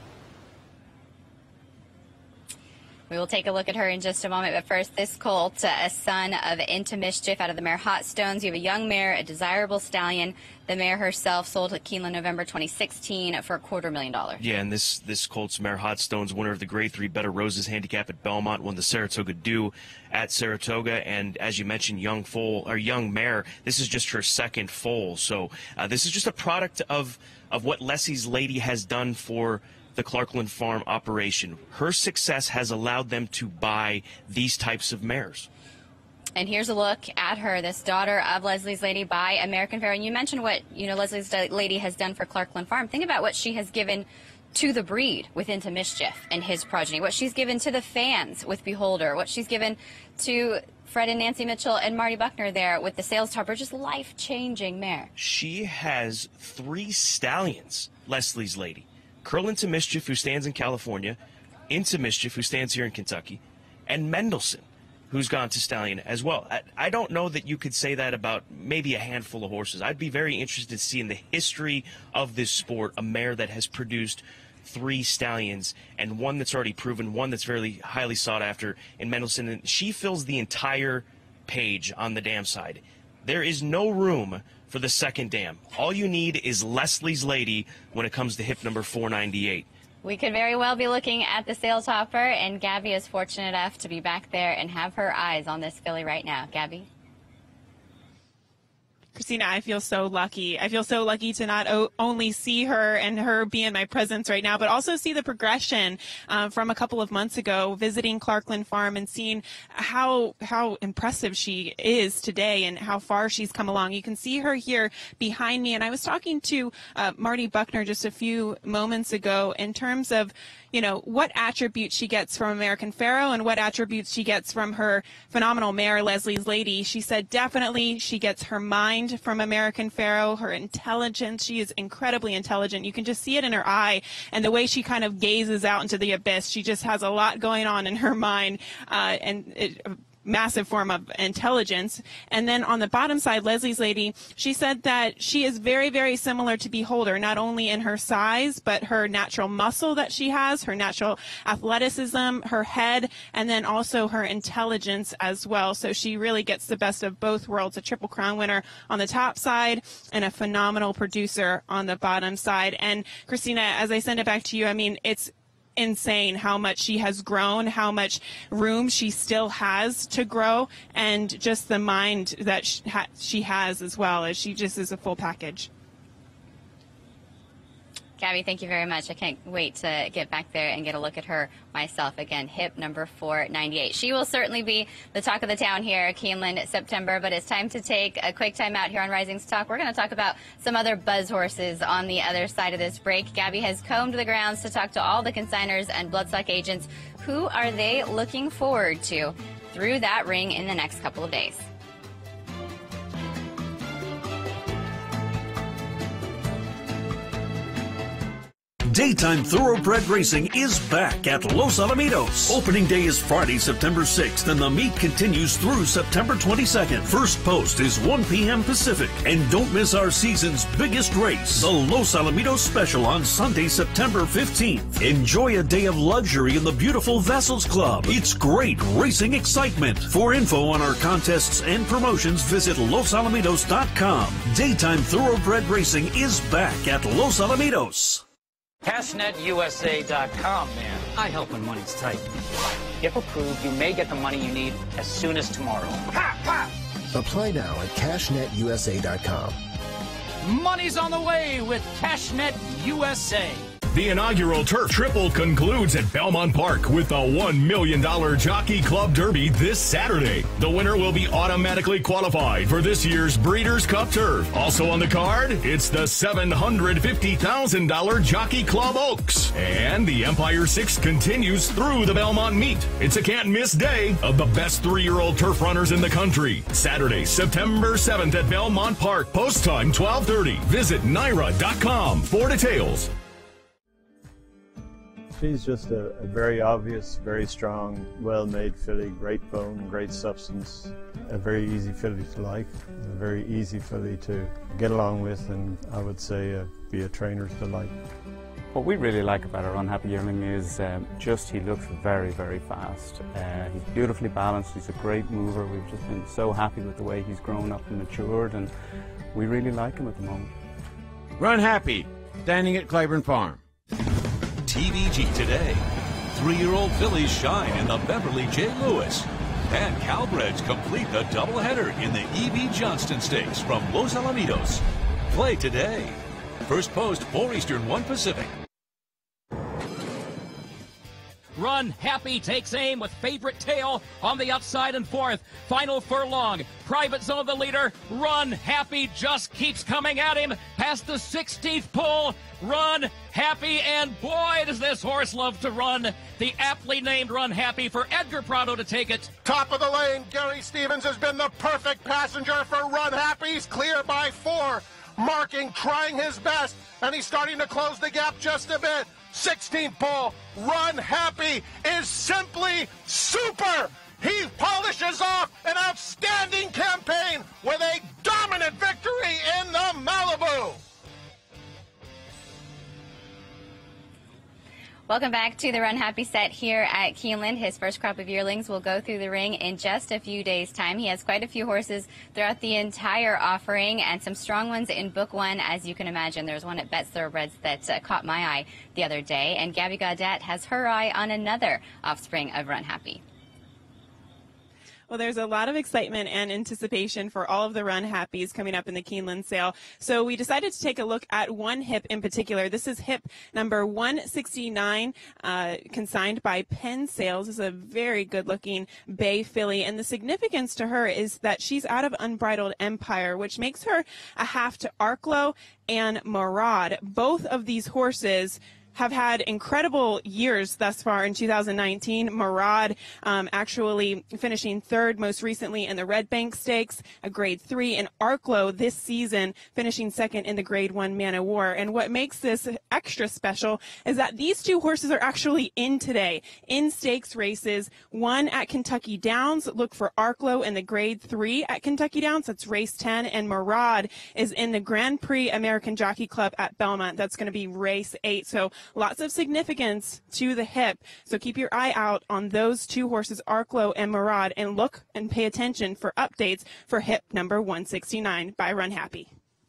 S3: We will take a look at her in just a moment, but first, this colt, uh, a son of Into Mischief out of the mare Hot Stones. You have a young mare, a desirable stallion. The mare herself sold at Keeneland November twenty sixteen for a quarter million dollars.
S4: Yeah, and this this colt's mare Hot Stones, winner of the Grade three Better Roses handicap at Belmont, won the Saratoga Dew at Saratoga, and as you mentioned, young foal or young mare. This is just her second foal, so uh, this is just a product of of what Leslie's Lady has done for the Clarkland Farm operation. Her success has allowed them to buy these types of mares.
S3: And here's a look at her, this daughter of Leslie's Lady by American Pharaoh. And you mentioned what, you know, Leslie's Lady has done for Clarkland Farm. Think about what she has given to the breed with Into Mischief and his progeny, what she's given to the fans with Beholder, what she's given to Fred and Nancy Mitchell and Marty Buckner there with the Sales Topper, just life-changing mare.
S4: She has three stallions, Leslie's lady. Curl Into Mischief, who stands in California, Into Mischief, who stands here in Kentucky, and Mendelssohn, who's gone to stallion as well. I, I don't know that you could say that about maybe a handful of horses. I'd be very interested to see in the history of this sport a mare that has produced three stallions and one that's already proven, one that's very highly sought after in Mendelssohn. And she fills the entire page on the dam side. There is no room for the second dam. All you need is Leslie's Lady when it comes to hip number four ninety-eight.
S3: We could very well be looking at the Sale Topper, and Gabby is fortunate enough to be back there and have her eyes on this filly right now. Gabby?
S5: Christina, I feel so lucky. I feel so lucky to not o only see her and her be in my presence right now, but also see the progression uh, from a couple of months ago, visiting Clarkland Farm and seeing how how impressive she is today and how far she's come along. You can see her here behind me, and I was talking to uh, Marty Buckner just a few moments ago in terms of, you know, what attributes she gets from American Pharoah and what attributes she gets from her phenomenal mare, Leslie's Lady. She said definitely she gets her mind from American Pharoah, her intelligence. She is incredibly intelligent. You can just see it in her eye and the way she kind of gazes out into the abyss. She just has a lot going on in her mind, uh, and it, massive form of intelligence. And then on the bottom side, Leslie's Lady, she said that she is very, very similar to Beholder, not only in her size, but her natural muscle that she has, her natural athleticism, her head, and then also her intelligence as well. So she really gets the best of both worlds, a Triple Crown winner on the top side and a phenomenal producer on the bottom side. And Christina, as I send it back to you, I mean, it's insane how much she has grown, how much room she still has to grow, and just the mind that she, ha she has as well, as she just is a full package.
S3: Gabby, thank you very much. I can't wait to get back there and get a look at her myself. Again, hip number four ninety-eight. She will certainly be the talk of the town here at Keeneland September, but it's time to take a quick time out here on Rising Stock. We're going to talk about some other buzz horses on the other side of this break. Gabby has combed the grounds to talk to all the consignors and bloodstock agents. Who are they looking forward to through that ring in the next couple of days?
S9: Daytime Thoroughbred Racing is back at Los Alamitos. Opening day is Friday, September sixth, and the meet continues through September twenty-second. First post is one p m Pacific. And don't miss our season's biggest race, the Los Alamitos Special on Sunday, September fifteenth. Enjoy a day of luxury in the beautiful Vessels Club. It's great racing excitement. For info on our contests and promotions, visit los alamitos dot com. Daytime Thoroughbred Racing is back at Los Alamitos.
S10: cash net U S A dot com, man. I help when money's tight. If approved, you may get the money you need as soon as tomorrow. Ha, ha.
S23: Apply now at cash net U S A dot com.
S10: Money's on the way with CashNet U S A.
S24: The inaugural Turf Triple concludes at Belmont Park with the one million dollar Jockey Club Derby this Saturday. The winner will be automatically qualified for this year's Breeders' Cup Turf. Also on the card, it's the seven hundred fifty thousand dollar Jockey Club Oaks. And the Empire Six continues through the Belmont Meet. It's a can't-miss day of the best three-year-old turf runners in the country. Saturday, September seventh at Belmont Park. Post time twelve thirty. Visit naira dot com for details.
S25: She's just a, a very obvious, very strong, well-made filly, great bone, great substance, a very easy filly to like, a very easy filly to get along with, and I would say uh, be a trainer's delight.
S26: What we really like about our Runhappy yearling is um, just he looks very, very fast. Uh, he's beautifully balanced, he's a great mover. We've just been so happy with the way he's grown up and matured, and we really like him at the moment.
S16: Runhappy, standing at Claiborne Farm.
S27: T V G today. Three-year-old fillies shine in the Beverly J. Lewis. And Cowbreds complete the doubleheader in the E B Johnston Stakes from Los Alamitos. Play today. First post, four Eastern, one Pacific.
S11: Run Happy takes aim with favorite tail on the outside and fourth. Final furlong. Private Zone the leader. Run Happy just keeps coming at him past the sixteenth pole. Run Happy, and boy, does this horse love to run. The aptly named Run Happy for Edgar Prado to take it.
S19: Top of the lane, Gary Stevens has been the perfect passenger for Run Happy. He's clear by four. Marking, trying his best, and he's starting to close the gap just a bit. sixteenth pole, Run Happy is simply super. He polishes off an outstanding campaign with a dominant victory in the Malibu.
S3: Welcome back to the Run Happy set here at Keeneland. His first crop of yearlings will go through the ring in just a few days' time. He has quite a few horses throughout the entire offering and some strong ones in book one, as you can imagine. There's one at Betts Thoroughbreds that uh, caught my eye the other day, and Gabby Gaudet has her eye on another offspring of Run Happy.
S5: Well, there's a lot of excitement and anticipation for all of the Run Happies coming up in the Keeneland sale. So we decided to take a look at one hip in particular. This is hip number one sixty-nine, uh, consigned by Penn Sales. This is a very good-looking bay filly, and the significance to her is that she's out of Unbridled Empire, which makes her a half to Arklow and Murad. Both of these horses have had incredible years thus far in two thousand nineteen. Murad um, actually finishing third most recently in the Red Bank Stakes, a grade three, and Arklow this season finishing second in the grade one Man o' War. And what makes this extra special is that these two horses are actually in today in stakes races. One at Kentucky Downs. Look for Arklow in the grade three at Kentucky Downs. That's race ten. And Murad is in the Grand Prix American Jockey Club at Belmont. That's going to be race eight. So lots of significance to the hip. So keep your eye out on those two horses, Arklow and Murad, and look and pay attention for updates for hip number one sixty-nine by Run Happy.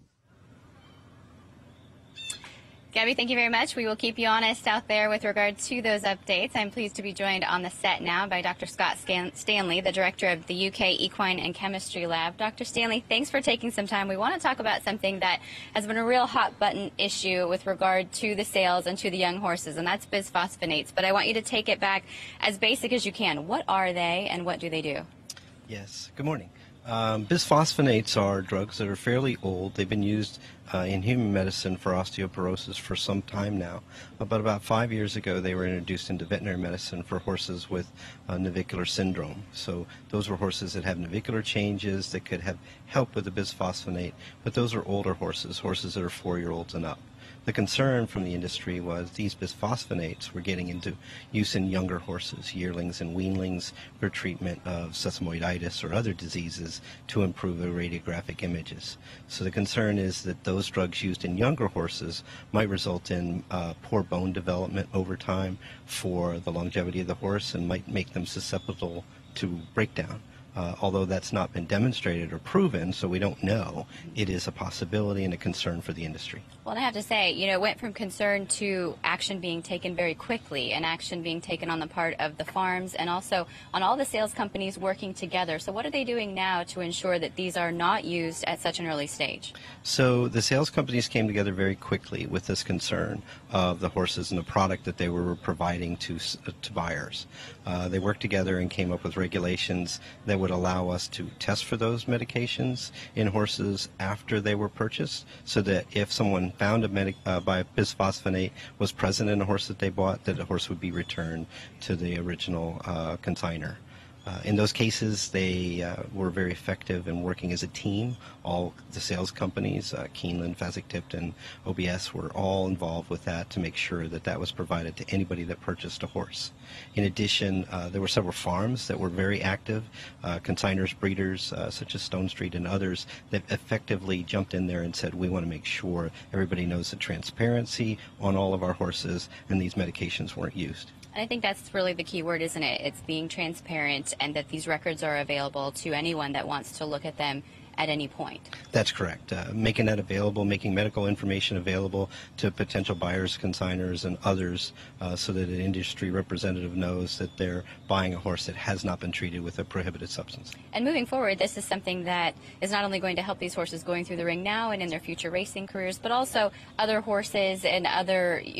S3: Gabby, thank you very much. We will keep you honest out there with regard to those updates. I'm pleased to be joined on the set now by Doctor Scott Stan Stanley, the director of the U K Equine and Chemistry Lab. Doctor Stanley, thanks for taking some time. We want to talk about something that has been a real hot button issue with regard to the sales and to the young horses, and that's bisphosphonates. But I want you to take it back as basic as you can. What are they and what do they do?
S12: Yes, good morning. Um, bisphosphonates are drugs that are fairly old. They've been used uh, in human medicine for osteoporosis for some time now. Uh, but about five years ago, they were introduced into veterinary medicine for horses with uh, navicular syndrome. So those were horses that have navicular changes that could have help with the bisphosphonate, but those are older horses, horses that are four-year-olds and up. The concern from the industry was these bisphosphonates were getting into use in younger horses, yearlings and weanlings, for treatment of sesamoiditis or other diseases to improve the radiographic images. So the concern is that those drugs used in younger horses might result in uh, poor bone development over time for the longevity of the horse and might make them susceptible to breakdown. Uh, although that's not been demonstrated or proven, so we don't know, it is a possibility and a concern for the industry.
S3: Well, I have to say, you know, it went from concern to action being taken very quickly, and action being taken on the part of the farms and also on all the sales companies working together. So what are they doing now to ensure that these are not used at such an early stage?
S12: So the sales companies came together very quickly with this concern of the horses and the product that they were providing to, to buyers. Uh, they worked together and came up with regulations that would allow us to test for those medications in horses after they were purchased, so that if someone found a medic, uh, by bisphosphonate was present in a horse that they bought, that the horse would be returned to the original uh, consignor. Uh, in those cases, they uh, were very effective in working as a team. All the sales companies, uh, Keeneland, Fasig-Tipton, O B S, were all involved with that to make sure that that was provided to anybody that purchased a horse. In addition, uh, there were several farms that were very active, uh, consignors, breeders, uh, such as Stone Street and others, that effectively jumped in there and said, we want to make sure everybody knows the transparency on all of our horses and these medications weren't used.
S3: And I think that's really the key word, isn't it? It's being transparent and that these records are available to anyone that wants to look at them at any point.
S12: That's correct. Uh, making that available, making medical information available to potential buyers, consignors, and others, uh, so that an industry representative knows that they're buying a horse that has not been treated with a prohibited substance.
S3: And moving forward, this is something that is not only going to help these horses going through the ring now and in their future racing careers, but also other horses and other, you know,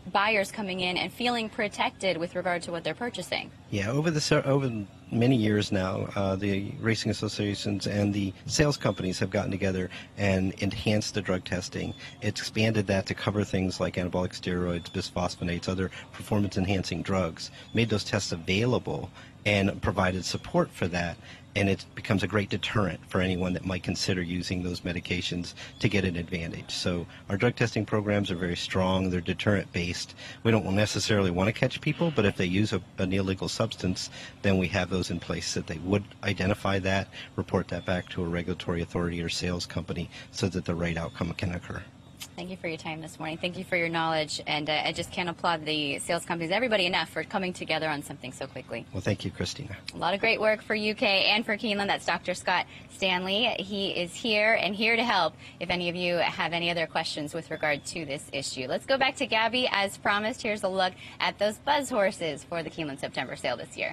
S3: buyers coming in and feeling protected with regard to what they're purchasing?
S12: Yeah, over the over many years now, uh, the racing associations and the sales companies have gotten together and enhanced the drug testing. It's expanded that to cover things like anabolic steroids, bisphosphonates, other performance-enhancing drugs, made those tests available and provided support for that. And it becomes a great deterrent for anyone that might consider using those medications to get an advantage. So our drug testing programs are very strong. They're deterrent-based. We don't necessarily want to catch people, but if they use a, an illegal substance, then we have those in place that they would identify that, report that back to a regulatory authority or sales company so that the right outcome can occur.
S3: Thank you for your time this morning. Thank you for your knowledge. And uh, I just can't applaud the sales companies, everybody enough for coming together on something so quickly.
S12: Well, thank you, Christina.
S3: A lot of great work for U K and for Keeneland. That's Doctor Scott Stanley. He is here and here to help if any of you have any other questions with regard to this issue. Let's go back to Gabby. As promised, here's a look at those buzz horses for the Keeneland September sale this year.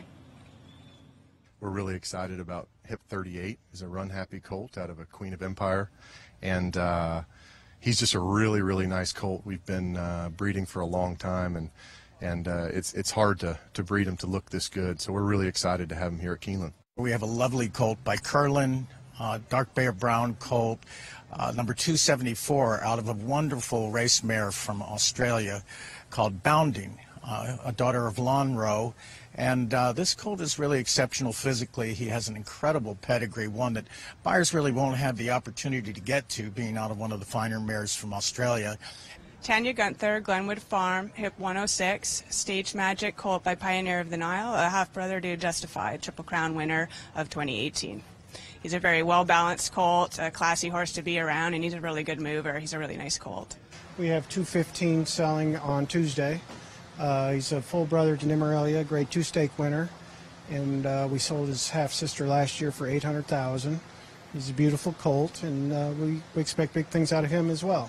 S1: We're really excited about Hip thirty-eight. He's a Runhappy colt out of a Queen of Empire. And uh, he's just a really, really nice colt. We've been uh, breeding for a long time, and and uh, it's it's hard to, to breed him to look this good. So we're really excited to have him here at Keeneland.
S13: We have a lovely colt by Curlin, uh, dark bear brown colt, uh, number two seventy-four, out of a wonderful race mare from Australia called Bounding, uh, a daughter of Lonro. And uh, this colt is really exceptional physically. He has an incredible pedigree, one that buyers really won't have the opportunity to get to, being out of one of the finer mares from Australia.
S14: Tanya Gunther, Glenwood Farm, Hip one oh six, Stage Magic colt by Pioneer of the Nile, a half-brother to Justify, Triple Crown winner of twenty eighteen. He's a very well-balanced colt, a classy horse to be around, and he's a really good mover. He's a really nice colt.
S15: We have two fifteen selling on Tuesday. Uh, he's a full brother to Nimarelia, grade two stake winner, and uh, we sold his half-sister last year for eight hundred thousand dollars. He's a beautiful colt, and uh, we, we expect big things out of him as well.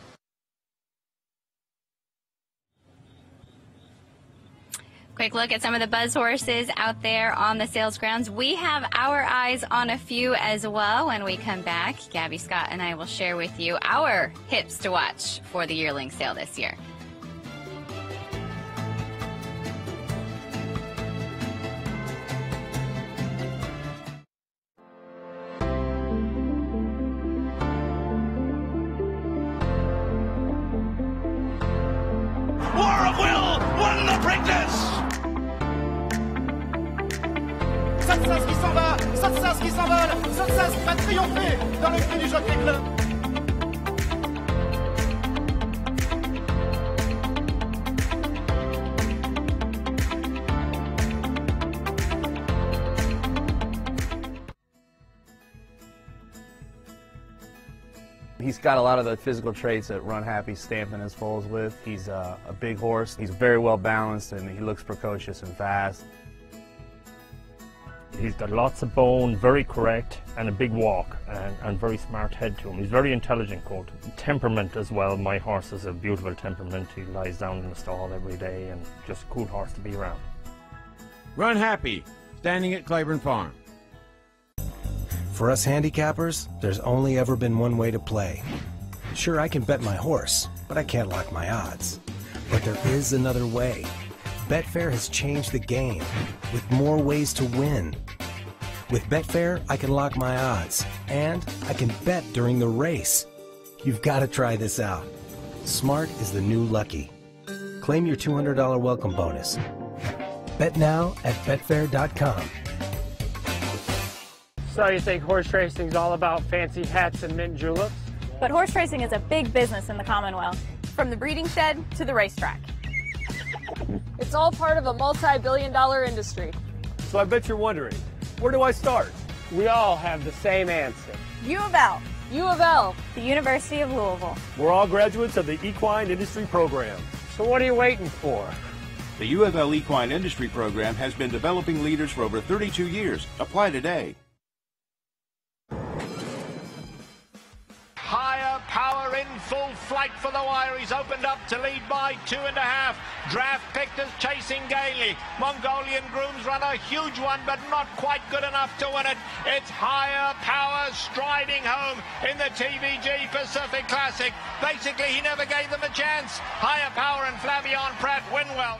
S3: Quick look at some of the buzz horses out there on the sales grounds. We have our eyes on a few as well. When we come back, Gabby, Scott, and I will share with you our hips to watch for the yearling sale this year.
S17: War of Will won the Preakness!
S18: Satsas qui s'en va, Satsas qui s'envole, Satsas qui va triompher dans le cri du Jockey Club.
S20: He's got a lot of the physical traits that Runhappy stamping his foals with. He's uh, a big horse. He's very well balanced, and he looks precocious and fast.
S28: He's got lots of bone, very correct, and a big walk, and, and very smart head to him. He's very intelligent colt. Temperament as well. My horse has a beautiful temperament. He lies down in the stall every day, and just a cool horse to be around.
S16: Runhappy, standing at Claiborne Farm.
S29: For us handicappers, there's only ever been one way to play. Sure, I can bet my horse, but I can't lock my odds. But there is another way. Betfair has changed the game, with more ways to win. With Betfair, I can lock my odds, and I can bet during the race. You've got to try this out. Smart is the new lucky. Claim your two hundred dollar welcome bonus. Bet now at betfair dot com.
S30: So you think horse racing's all about fancy hats and mint juleps?
S31: But horse racing is a big business in the Commonwealth, from the breeding shed to the racetrack.
S32: It's all part of a multi-billion dollar industry.
S30: So I bet you're wondering, where do I start? We all have the same answer.
S31: U of L.
S32: U of L.
S31: The University of Louisville.
S30: We're all graduates of the Equine Industry Program. So what are you waiting for?
S33: The U of L Equine Industry Program has been developing leaders for over thirty-two years. Apply today.
S2: Higher power are in full flight for the wire. He's opened up to lead by two and a half. Draft Pictures chasing gaily. Mongolian Grooms run a huge one, but not quite good enough to win it. It's Higher Power striding home in the T V G Pacific Classic. Basically, he never gave them a chance. Higher Power and Flavion Pratt win well.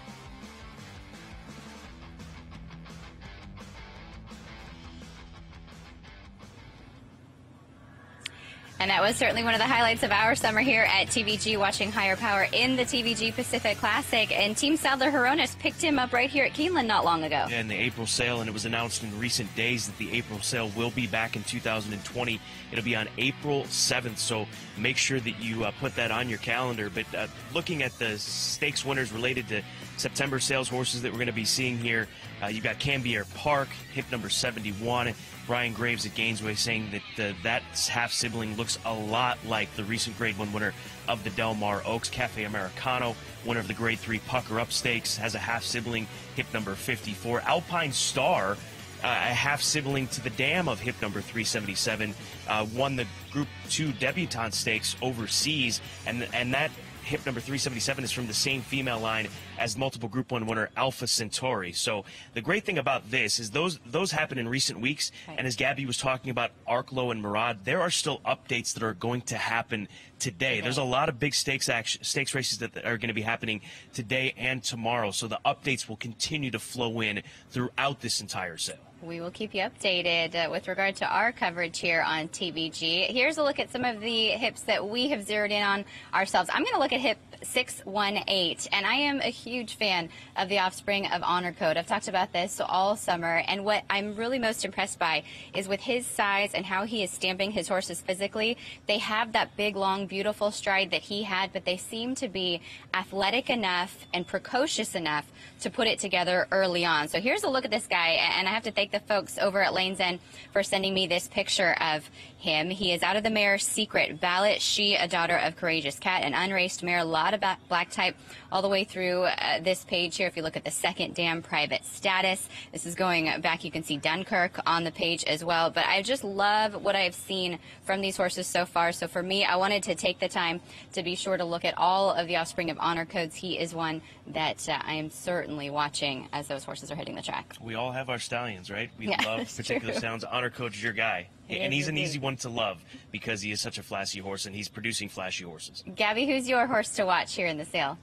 S3: And that was certainly one of the highlights of our summer here at T V G, watching Higher Power in the T V G Pacific Classic. And Team Sadler Horonis picked him up right here at Keeneland not long ago.
S4: Yeah, in the April sale, and it was announced in recent days that the April sale will be back in two thousand twenty. It'll be on April seventh, so make sure that you uh, put that on your calendar. But uh, looking at the stakes winners related to September sales horses that we're going to be seeing here, uh, you've got Cambier Park, hip number seventy-one. Brian Graves at Gainesway saying that uh, that half-sibling looks a lot like the recent Grade one winner of the Del Mar Oaks. Cafe Americano, winner of the Grade three Pucker Up Stakes, has a half-sibling, hip number fifty-four. Alpine Star, uh, a half-sibling to the dam of hip number three seventy-seven, uh, won the Group two Debutante Stakes overseas, and, and that hip number three seventy-seven is from the same female line as multiple Group one winner Alpha Centauri. So the great thing about this is those those happen in recent weeks, right. And as Gabby was talking about Arklow and Murad, there are still updates that are going to happen today. Okay. There's a lot of big stakes action, stakes races that are going to be happening today and tomorrow, so the updates will continue to flow in throughout this entire sale.
S3: We will keep you updated uh, with regard to our coverage here on T V G. Here's a look at some of the hips that we have zeroed in on ourselves. I'm going to look at hip six one eight, and I am a huge fan of the offspring of Honor Code. I've talked about this all summer, and what I'm really most impressed by is with his size and how he is stamping his horses physically. They have that big, long, beautiful stride that he had, but they seem to be athletic enough and precocious enough to put it together early on. So here's a look at this guy, and I have to thank the folks over at Lane's End for sending me this picture of him. He is out of the mare Secret Ballot, she a daughter of Courageous Cat, an unraced mare, a lot of black type all the way through uh, this page here. If you look at the second dam Private Status, this is going back. You can see Dunkirk on the page as well. But I just love what I've seen from these horses so far. So for me, I wanted to take the time to be sure to look at all of the offspring of Honor Codes. He is one that uh, I am certainly watching as those horses are hitting the track.
S4: We all have our stallions, right? We
S3: yeah,
S4: love particular
S3: true.
S4: stallions. Honor Code's your guy.
S3: He
S4: and he's an
S3: indeed.
S4: easy one to love because he is such a flashy horse, and he's producing flashy horses.
S3: Gabby, who's your horse to watch here in the sale?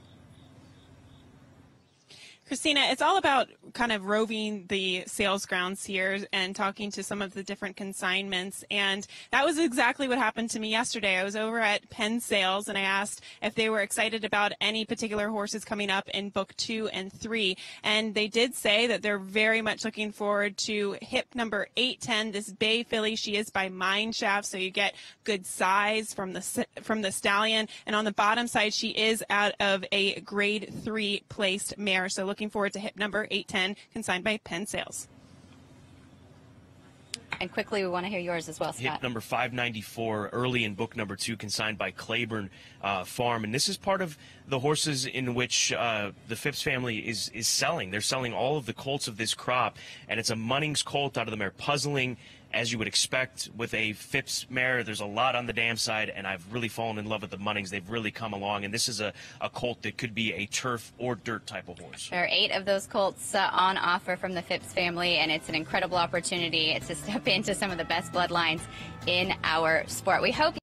S5: Christina, it's all about kind of roving the sales grounds here and talking to some of the different consignments. And that was exactly what happened to me yesterday. I was over at Penn Sales, and I asked if they were excited about any particular horses coming up in book two and three. And they did say that they're very much looking forward to hip number eight ten, this Bay filly. She is by Mineshaft, so you get good size from the from the stallion. And on the bottom side, she is out of a grade three placed mare. So looking forward to hip number eight ten, consigned by Penn Sales.
S3: And quickly, we want to hear yours as well, Scott.
S4: Hip number five ninety-four, early in book number two, consigned by Claiborne uh, Farm. And this is part of the horses in which uh, the Phipps family is, is selling. They're selling all of the colts of this crop, and it's a Munnings colt out of the mare Puzzling, as you would expect with a Phipps mare. There's a lot on the dam side, and I've really fallen in love with the Munnings. They've really come along, and this is a, a colt that could be a turf or dirt type of horse.
S3: There are eight of those colts uh, on offer from the Phipps family, and it's an incredible opportunity to step into some of the best bloodlines in our sport. We hope